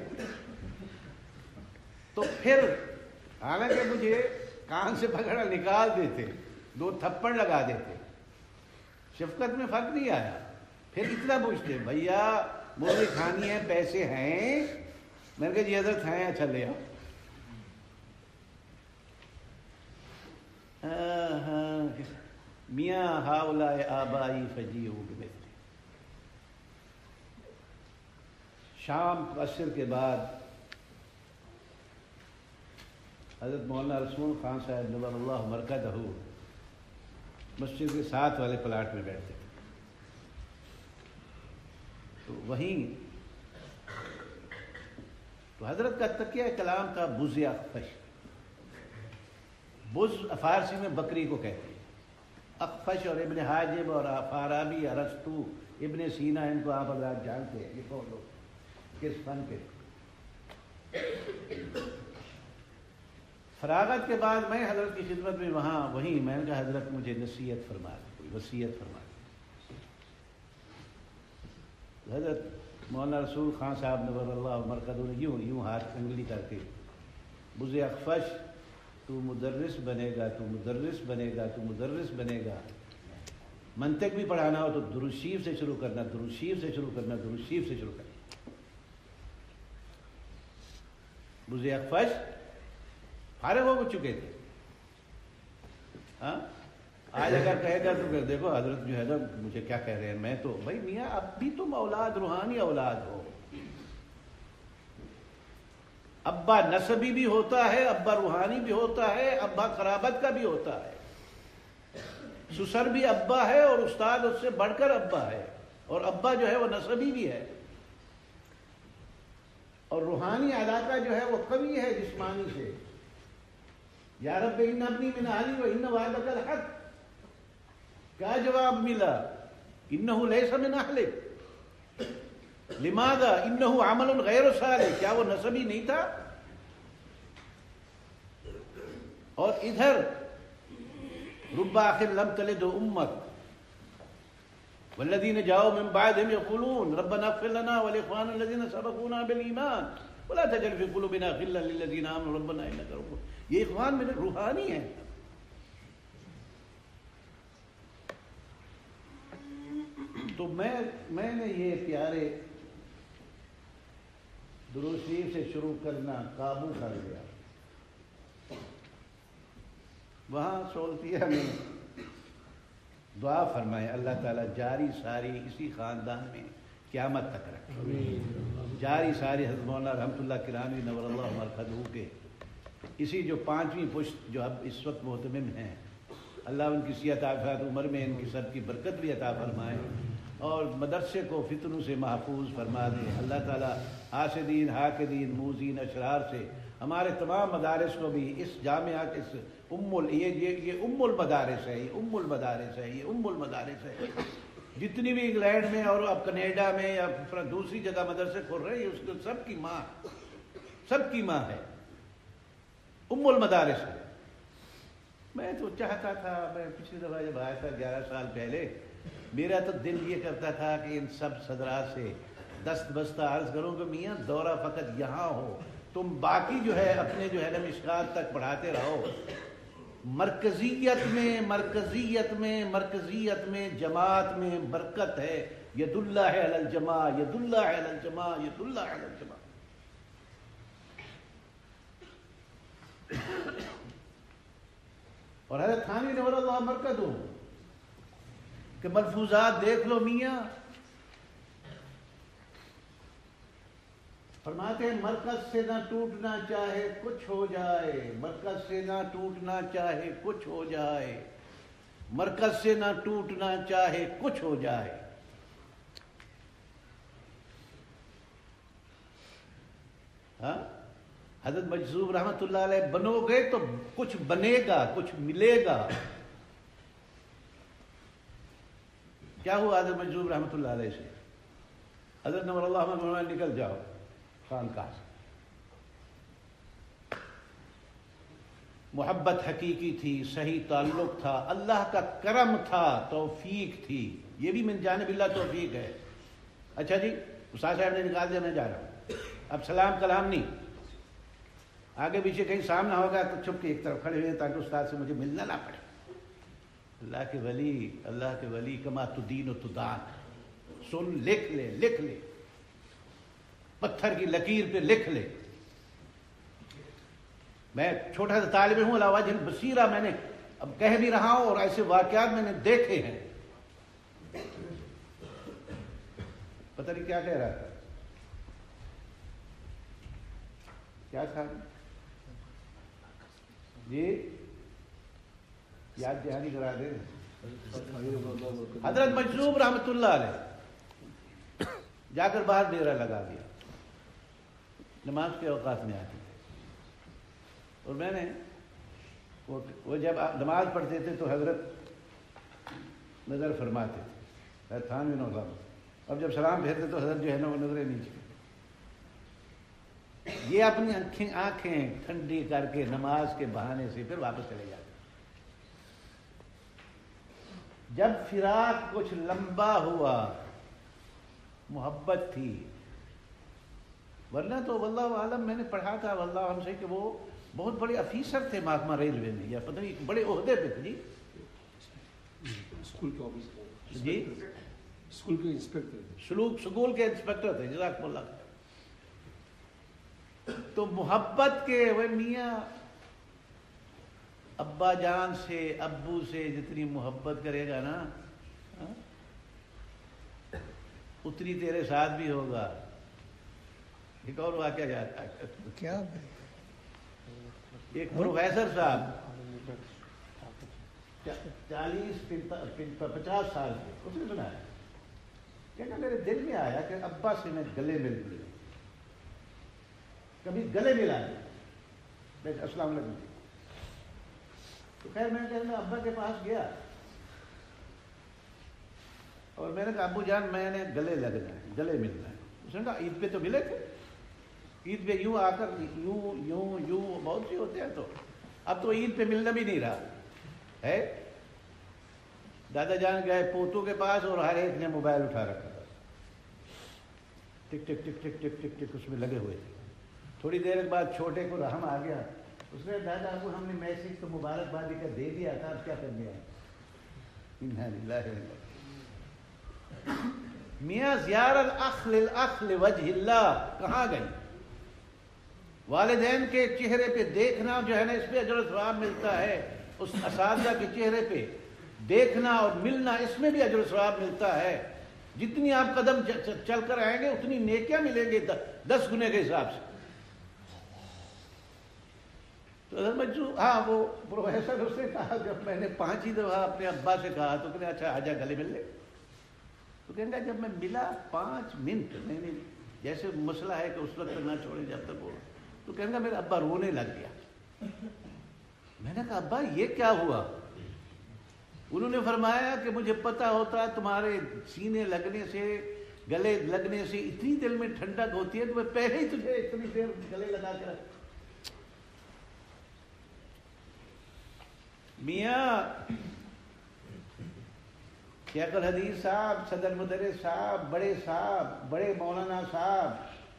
تو پھر حالانکہ مجھے کان سے پکڑا نکال دیتے، 2 تھپڑ لگا دیتے، شفقت میں فرق نہیں آیا. پھر اتنا پوچھتے بھیا مرغی کھانی ہے، پیسے ہیں؟ میں نے کہا جی حضرت ہیں. اچھا لے آؤ. میاں ہاؤلائے آبائی فجیعوا بمثلہ. شام عصر کے بعد حضرت مولانا رسول خان صاحب نور اللہ مرکزہ مسجد کے ساتھ والے پلاٹ میں بیٹھتے تھے. تو وہیں تو حضرت کا تکیہ کلام تھا بز اخفش. بز فارسی میں بکری کو کہتے ہیں. اخفش اور ابن حاجب اور فارابی، ارسطو، ابن سینا، ان کو آپ حضرات جانتے ہیں. یہ کون لوگ کس فن کے. فراغت کے بعد میں حضرت کی خدمت میں وہیں میں نے کہا حضرت مجھے نصیحت فرما دیں، کوئی وصیت فرما دیں. حضرت مولانا رسول خان صاحب نور اللہ مرکزہ نے یوں ہاتھ انگلی کر کے، بز اخفش تو مدرس بنے گا، تو مدرس بنے گا، تو مدرس بنے گا. منطق بھی پڑھانا ہو تو درود شریف سے شروع کرنا، درود شریف سے شروع کرنا، درود شریف سے شروع کرنا. بز اخفش فارغ ہو چکے تھے. ہاں آج اگر کہے گا تو دیکھو حضرت جو ہے نا مجھے کیا کہہ رہے ہیں، میں تو بھائی میاں اب بھی تم اولاد، روحانی اولاد ہو. ابا نسبی بھی ہوتا ہے، ابا روحانی بھی ہوتا ہے، ابا قرابت کا بھی ہوتا ہے. سسر بھی ابا ہے اور استاد اس سے بڑھ کر ابا ہے، اور ابا جو ہے وہ نسبی بھی ہے، اور روحانی علاقہ جو ہے وہ قوی ہے جسمانی سے. یا رب ان ابنی من اہلی و ان وعدک الحق. کیا جواب ملا؟ انہ لیس من اہلک. لماذا؟ انہ عمل غیر صالح. کیا وہ نسبی نہیں تھا؟ اور ادھر رب اخ لم تلد امک والذین جاؤوا من بعدهم یقولون ربنا اغفر لنا ولاخواننا الذین سبقونا بالایمان ولا تجعل في قلوبنا غلا للذین آمنوا ربنا انک رؤوف. یہ اخوان میرے روحانی ہیں. تو میں نے یہ پیارے درود شریف سے شروع کرنا قابو کر لیا. وہاں سولتی ہے ہمیں دعا فرمائے اللہ تعالیٰ جاری ساری اسی خاندان میں قیامت تک رکھے، جاری ساری حضرت مولانا رحمۃ اللہ کرانی نور اللہ مرکزہ کے اسی جو 5ویں پشت جو اب اس وقت محتمم ہیں، اللہ ان کی صحت عافیت عمر میں ان کی سب کی برکت بھی عطا فرمائے اور مدرسے کو فتنوں سے محفوظ فرما دے اللہ تعالیٰ، حاسدین حاقدین موذین اشرار سے ہمارے تمام مدارس کو بھی اس جامعہ اس یہ ام المدارس ہے، یہ ام المدارس ہے، یہ ام المدارس ہے، جتنی بھی انگلینڈ میں اور اب کینیڈا میں یا دوسری جگہ مدرسے کھول رہے ہیں، اس کو سب کی ماں ہے، ام المدارس ہے۔ میں تو چاہتا تھا، میں پچھلی دفعہ جب آیا تھا 11 سال پہلے، میرا تو دل یہ کرتا تھا کہ ان سب صدرات سے دست بستہ عرض کروں کہ میاں دورہ فقط یہاں ہو، تم باقی جو ہے اپنے جو ہے نا مشکات تک پڑھاتے رہو، مرکزیت میں جماعت میں برکت ہے، ید اللہ علی الجماع، ید اللہ علی الجماع، ید اللہ علی الجماع۔ اور حضرت تھانوی نور اللہ مرکزہ کہ ملفوظات دیکھ لو میاں، فرماتے ہیں مرکز سے نہ ٹوٹنا چاہے کچھ ہو جائے، مرکز سے نہ ٹوٹنا چاہے کچھ ہو جائے، مرکز سے نہ ٹوٹنا چاہے کچھ ہو جائے۔ ہاں حضرت مجذوب رحمۃ اللہ علیہ بنو گے تو کچھ بنے گا، کچھ ملے گا۔ کیا ہوا حضرت مجذوب رحمۃ اللہ علیہ سے؟ حضرت نور اللہ مولانا نکل جاؤ خانقاہ سے۔ محبت حقیقی تھی، صحیح تعلق تھا، اللہ کا کرم تھا، توفیق تھی، یہ بھی من جانب اللہ توفیق ہے۔ اچھا جی استاد صاحب نے نکال دیا، میں جا رہا ہوں، اب سلام کلام نہیں، آگے پیچھے کہیں سامنا ہوگا تو چھپ کے ایک طرف کھڑے ہوئے تاکہ استاد سے مجھے ملنا نہ پڑے۔ اللہ کے ولی کما تدین و تدان، سن لکھ لے پتھر کی لکیر پہ لکھ لے۔ میں چھوٹا سا طالب ہوں، علی وجہ البصیرہ، میں نے اب کہہ بھی رہا ہوں اور ایسے واقعات میں نے دیکھے ہیں۔ پتہ نہیں کیا کہہ رہا تھا، کیا تھا جی، یاد دہانی کرا دیں۔ حضرت مجذوب رحمۃ اللہ علیہ جا کر باہر ڈیرا لگا دیا، نماز کے اوقات میں آتی تھے، اور میں نے وہ جب نماز پڑھتے تھے تو حضرت نظر فرماتے تھے، تھانوی نور، اب جب سلام پھیرتے تو حضرت جو ہے نا وہ نظریں نیچے، یہ اپنی آنکھیں ٹھنڈی کر کے نماز کے بہانے سے پھر واپس چلے جاتے۔ جب فراق کچھ لمبا ہوا، محبت تھی، ورنہ تو واللہ عالم میں نے پڑھا تھا واللہ ہم سے کہ وہ بہت بڑے افیسر تھے محکمہ ریلوے میں، یا پتہ نہیں بڑے عہدے پہ تھے جی، اسکول کے آفس جی، اسکول کے انسپیکٹر، سکول کے انسپیکٹر تھے، جزاک اللہ۔ تو محبت کے وہ میاں ابا جان سے، ابو سے جتنی محبت کرے گا نا اتنی تیرے ساتھ بھی ہوگا۔ ایک اور واقعہ جاتا ہے، کیا ایک پروفیسر صاحب 40-50 سال کے، اس نے سنایا کہ میرے دل میں آیا کہ ابا سے میں گلے مل لوں، کبھی گلے ملا لیں، السلام علیکم۔ تو خیر میں کہتا ابا کے پاس گیا اور میں نے کہا ابو جان میں نے گلے لگنا ہے، گلے ملنا ہے۔ اس نے کہا عید پہ تو ملے تھے، عید پہ یوں آ کر یوں بہت سے ہوتے ہیں، تو اب تو عید پہ ملنا بھی نہیں رہا ہے۔ دادا جان گئے پوتوں کے پاس اور ہر ایک نے موبائل اٹھا رکھا تھا، ٹک ٹک ٹک ٹک ٹک ٹک ٹک اس میں لگے ہوئے تھے۔ تھوڑی دیر بعد چھوٹے کو رحم آ گیا، اس نے دادا ابو ہم نے میسج تو مبارکبادی کا دے دیا تھا، اب کیا کر گیا؟ میاں زیارت اخ للاخ لوجہ اللہ کہاں گئی؟ والدین کے چہرے پہ دیکھنا جو ہے نا اس پہ اجر و ثواب ملتا ہے، اس اساتذہ کے چہرے پہ دیکھنا اور ملنا، اس میں بھی اجر و ثواب ملتا ہے. جتنی آپ قدم چل کر آئیں گے اتنی نیکیاں ملیں گے 10 گنے کے حساب سے. تو ہاں وہ پروفیسر اس نے کہا جب میں نے 5 ہی دفعہ اپنے ابا سے کہا تو کہنے اچھا آجا گلے مل لے. تو کہنے گا جب میں ملا 5 منٹ میں نے جیسے مسئلہ ہے کہ اس وقت نہ چھوڑے جب تک بولو، تو کہنے گا میرا ابا رونے لگ گیا. میں نے کہا ابا یہ کیا ہوا؟ انہوں نے فرمایا کہ مجھے پتا ہوتا تمہارے سینے لگنے سے گلے لگنے سے اتنی دل میں ٹھنڈک ہوتی ہے تو میں پہلے ہی تجھے اتنی دیر گلے لگا کے رکھ. میاں شیخ الحدیث صاحب، صدر مدرس صاحب، بڑے مولانا صاحب،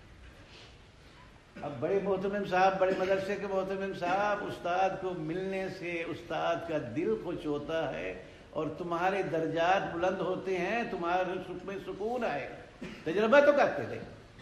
اب بڑے محتمم صاحب، بڑے مدرسے کے محتمم صاحب، استاد کو ملنے سے استاد کا دل خوش ہوتا ہے اور تمہارے درجات بلند ہوتے ہیں، تمہارے سکھ میں سکون آئے. تجربہ تو کرتے تھے.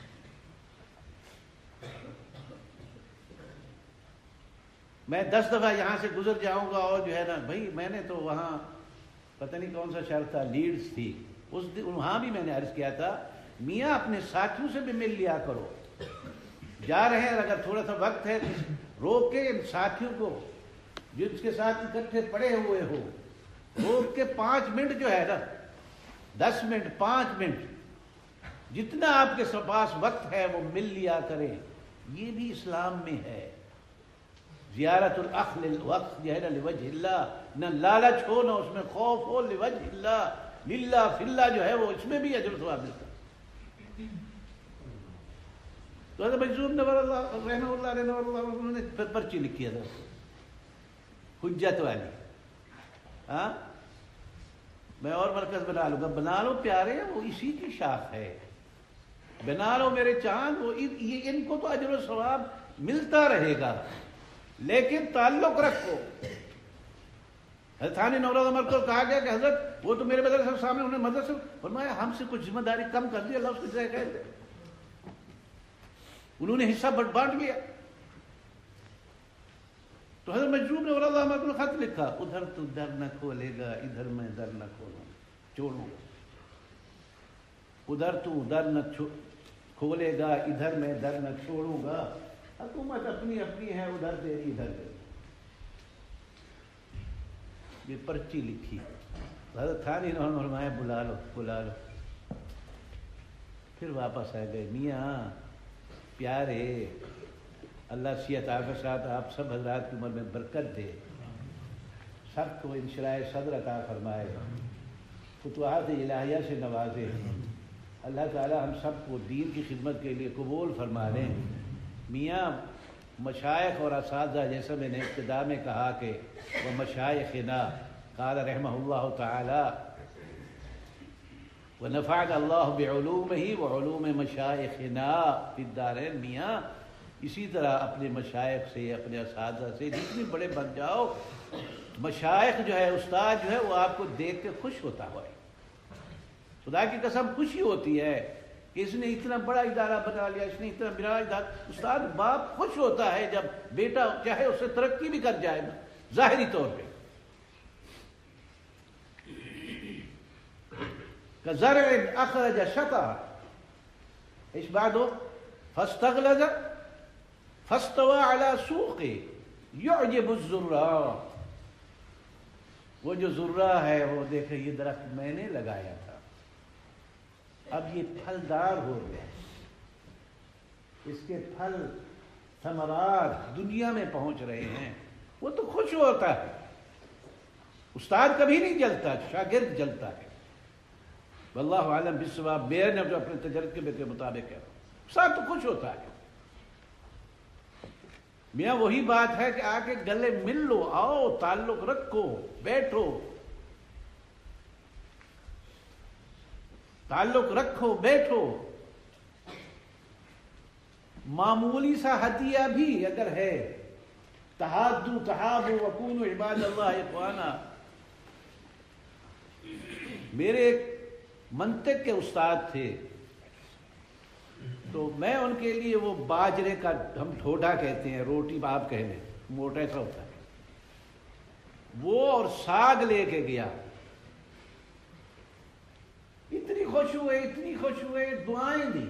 میں 10 دفعہ یہاں سے گزر جاؤں گا اور جو ہے نا بھائی میں نے تو وہاں پتہ نہیں کون سا شہر تھا، لیڈز تھی، اس دن وہاں بھی میں نے عرض کیا تھا میاں اپنے ساتھیوں سے بھی مل لیا کرو. جا رہے ہیں اگر تھوڑا سا وقت ہے روک کے ان ساتھیوں کو جس کے ساتھ اکٹھے پڑے ہوئے ہو روک کے 5 منٹ جو ہے نا 10 منٹ 5 منٹ جتنا آپ کے پاس وقت ہے وہ مل لیا کریں. یہ بھی اسلام میں ہے. زیارت الاخ للوقت جو ہے نا لوجہ اللہ، نہ لالچ ہو نہ اس میں خوف ہو، لوجہ اللہ للہ فی اللہ جو ہے وہ اس میں بھی اجر و ثواب ملتا. تو حضرت مجذوب نور اللہ رحمہ اللہ انہوں نے پھر پرچی لکھی ہے حجت والی. ہاں میں اور مرکز بنا لوں گا. بنا لو پیارے، وہ اسی کی شاخ ہے. بنا لو میرے چاند، وہ ان کو تو اجر و ثواب ملتا رہے گا لیکن تعلق رکھو. حضرت ثانی نورہ عمر کو کہا گیا کہ حضرت وہ تو میرے مدرسے کے سامنے انہوں نے مدرسے فرمایا ہم سے کچھ ذمہ داری کم کر دی، اللہ اس کو جزائے خیر دے. انہوں نے حصہ بانٹ لیا. تو حضرت مجذوب نے نورہ عمر کو خط لکھا، ادھر تو در نہ کھولے گا ادھر میں در نہ چھوڑوں گا. ادھر تو در نہ کھولے گا ادھر میں در نہ چھوڑوں گا. حکومت اپنی اپنی ہے، ادھر تیری ادھر تیری. یہ پرچی لکھی. حضرت ثانی نے فرمایا بلا لو. پھر واپس آ گئے. میاں پیارے، اللہ صحت عافیت ساتھ آپ سب حضرات کی عمر میں برکت دے، سب کو انشراح صدر عطا فرمائے، فتوحات الہیہ سے نوازے. اللہ تعالی ہم سب کو دین کی خدمت کے لیے قبول فرما لیں. میاں مشائخ اور اساتذہ جیسا میں نے ابتدا میں کہا کہ وہ مشائخنا قال رحمہ اللہ تعالی ونفعنا اللہ بعلومہ وعلوم مشائخنا فی الدارین. میاں اسی طرح اپنے مشائخ سے اپنے اساتذہ سے جتنے بڑے بن جاؤ، مشائخ جو ہے استاد جو ہے وہ آپ کو دیکھ کے خوش ہوتا ہے. خدا کی قسم خوشی ہوتی ہے کہ اس نے اتنا بڑا ادارہ بنا لیا، اس نے اتنا بڑا ادارہ. استاد باپ خوش ہوتا ہے جب بیٹا چاہے اس سے ترقی بھی کر جائے نا ظاہری طور پہ. كزرع اخرج شطأ ايش بعده فاستغلظ فاستوى على سوقه يعجب الزراع. وہ جو زرع ہے وہ دیکھے یہ درخت میں نے لگایا تھا، اب یہ پھلدار ہو گیا، اس کے پھل ثمرات دنیا میں پہنچ رہے ہیں، وہ تو خوش ہوتا ہے. استاد کبھی نہیں جلتا، شاگرد جلتا ہے. واللہ عالم بالصواب. میں نے جو اپنے تجربے کے مطابق ہے استاد تو خوش ہوتا ہے. میاں وہی بات ہے کہ آ کے گلے مل لو، آؤ تعلق رکھو، بیٹھو، تعلق رکھو بیٹھو. معمولی سا ہدیہ بھی اگر ہے، تحادو تحابو وکونوا عباد اللہ اخوانا. میرے ایک منطق کے استاد تھے تو میں ان کے لیے وہ باجرے کا ہم ڈھوڈا کہتے ہیں، روٹی آپ کہہ لیں، موٹا سا ہوتا ہے، وہ اور ساگ لے کے گیا. اتنی خوش ہوئے, دعائیں دی,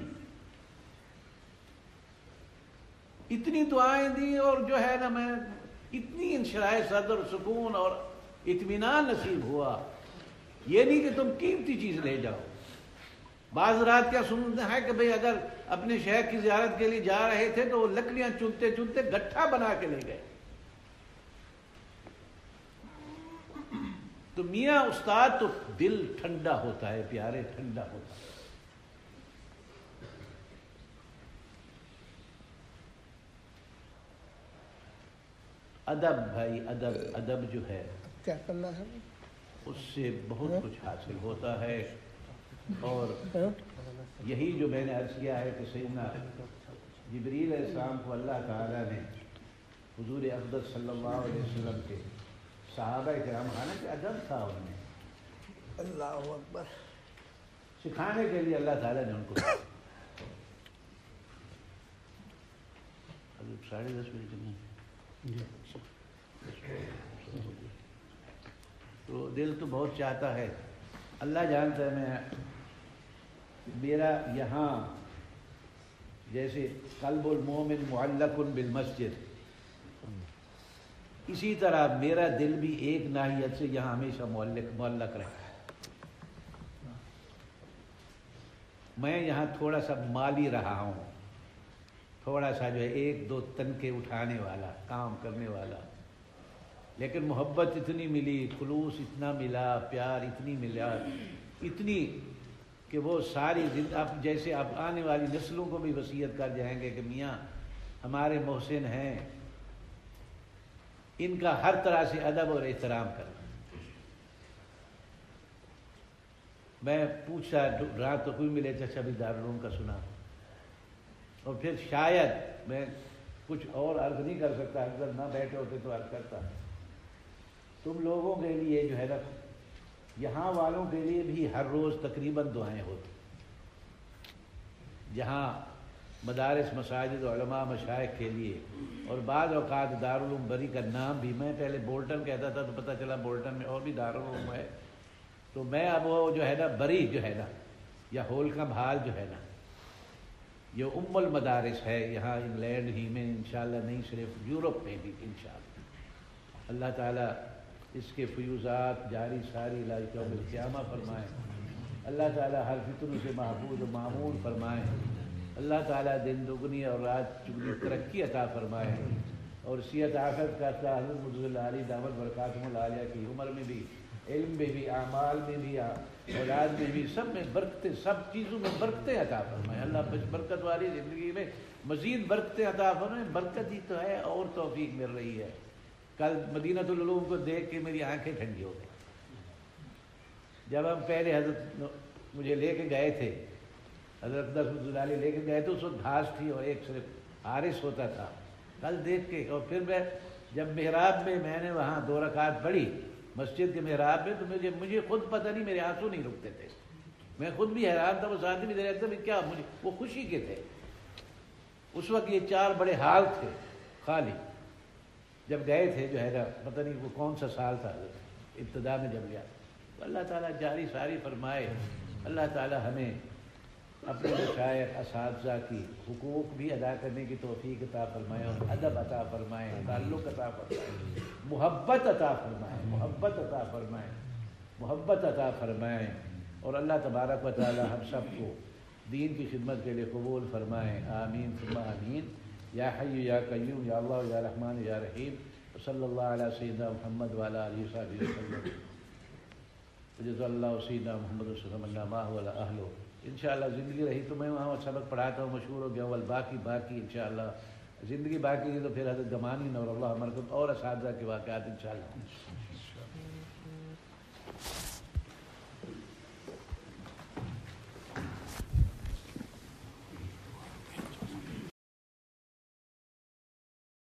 اتنی دعائیں دی, اور جو ہے نا میں اتنی انشراح صدر, سکون اور اطمینان نصیب ہوا. یہ نہیں کہ تم قیمتی چیز لے جاؤ. بعض رات کیا سنتے ہیں کہ بھئی اگر اپنے شیخ کی زیارت کے لیے جا رہے تھے تو وہ لکڑیاں چنتے چنتے گٹھا بنا کے لے گئے. تو میاں استاد تو دل ٹھنڈا ہوتا ہے پیارے, ٹھنڈا ہوتا ہے. ادب بھائی, ادب جو ہے کیا کرنا ہے, اس سے بہت کچھ حاصل ہوتا ہے. اور یہی جو میں نے عرض کیا ہے کہ سیدنا جبریل علیہ السلام کو اللہ تعالیٰ نے حضور اقدس صلی اللہ علیہ وسلم کے صحابہ کرام, حالانکہ ادب تھا ان میں, اللہ اکبر, سکھانے کے لیے اللہ تعالیٰ نے ان کو 10:30 بجے تو دل تو بہت چاہتا ہے. اللہ جانتا ہے, میں میرا یہاں جیسے قلب المومن معلق بالمسجد, اسی طرح میرا دل بھی ایک ناحیت سے یہاں ہمیشہ معلق رہا ہے. میں یہاں تھوڑا سا مالی رہا ہوں, تھوڑا سا جو ہے 1-2 تنکے اٹھانے والا, کام کرنے والا, لیکن محبت اتنی ملی, خلوص اتنا ملا, پیار اتنی ملا, اتنی کہ وہ ساری اب جیسے اب آنے والی نسلوں کو بھی وصیت کر جائیں گے کہ میاں ہمارے محسن ہیں, ان کا ہر طرح سے ادب اور احترام کرنا. میں پوچھا رات تو کوئی ملے, چچا بھی دارالعلوم کا سنا, اور پھر شاید میں کچھ اور عرض نہیں کر سکتا, اگر نہ بیٹھے ہوتے تو عرض کرتا. تم لوگوں کے لیے جو ہے نا, یہاں والوں کے لیے بھی ہر روز تقریباً دعائیں ہوتی. جہاں مدارس, مساجد, علماء, مشائخ کے لیے, اور بعض اوقات دارالعلوم بری کا نام بھی, میں پہلے بولٹن کہتا تھا تو پتہ چلا بولٹن میں اور بھی دارالعلوم ہے, تو میں اب وہ جو ہے نا بری جو ہے نا, یا ہول کا بھال جو ہے نا, یہ ام المدارس ہے یہاں انگلینڈ ہی میں انشاءاللہ, نہیں صرف یورپ میں بھی انشاءاللہ. اللہ تعالیٰ اس کے فیوزات جاری ساری الہی یوم القیامہ فرمائیں. اللہ تعالیٰ ہر فتنوں سے محفوظ و معمون فرمائیں. اللہ تعالیٰ دن دگنی اور رات چگنی ترقی عطا فرمائیں, اور صحت عافیت کا حضرت مجزل علی دعوت برکاتہ العالیہ کی عمر میں بھی, علم میں بھی, اعمال میں بھی, اولاد میں بھی, سب میں برکتیں, سب چیزوں میں برکتیں عطا فرمائیں. اللہ برکت والی زندگی میں مزید برکتیں عطا فرمائیں. برکت ہی تو ہے, اور توفیق مل رہی ہے. کل مدینۃ العلوم کو دیکھ کے میری آنکھیں ٹھنڈی ہو گئی. جب ہم پہلے حضرت مجھے لے کے گئے تھے, حضرت علی لے کے گئے تو اس وقت گھاس تھی اور ایک صرف حارث ہوتا تھا. کل دیکھ کے, اور پھر میں جب محراب میں میں نے وہاں 2 رکعت پڑھی مسجد کے محراب میں, تو مجھے خود پتہ نہیں, میرے آنسو نہیں رکتے تھے. میں خود بھی حیران تھا, وہ ساتھی بھی دے رہے تھے کیا, مجھے وہ خوشی کے تھے. اس وقت یہ 4 بڑے حال تھے خالی. جب گئے تھے جو ہے نا, پتہ نہیں وہ کون سا سال تھا, ابتدا میں جب گیا. اللہ تعالیٰ جاری ساری فرمائے. اللہ تعالیٰ ہمیں اپنے مشائخ اساتذہ کی حقوق بھی ادا کرنے کی توفیق عطا فرمائے, اور ادب عطا فرمائے, تعلق عطا فرمائے, محبت عطا فرمائے, محبت عطا فرمائے, محبت عطا فرمائے. اور اللہ تبارک و تعالیٰ ہم سب کو دین کی خدمت کے لیے قبول فرمائے. آمین ثم آمین. یا حی یا قیوم یا اللہ یا رحمان یا رحیم. صلی اللہ علیہ سیدنا محمد وعلی آلہ وصحبہ وسلم. جزا اللہ سیدنا محمد وسلم اللہ ما هو اہلہ. انشاءاللہ زندگی رہی تو میں وہاں سبق پڑھاتا ہوں, مشہور ہو گیا. باقی انشاءاللہ زندگی باقی ہے تو پھر حضرت گمانی نور اللہ مرکز اور اساتذہ کے واقعات انشاءاللہ.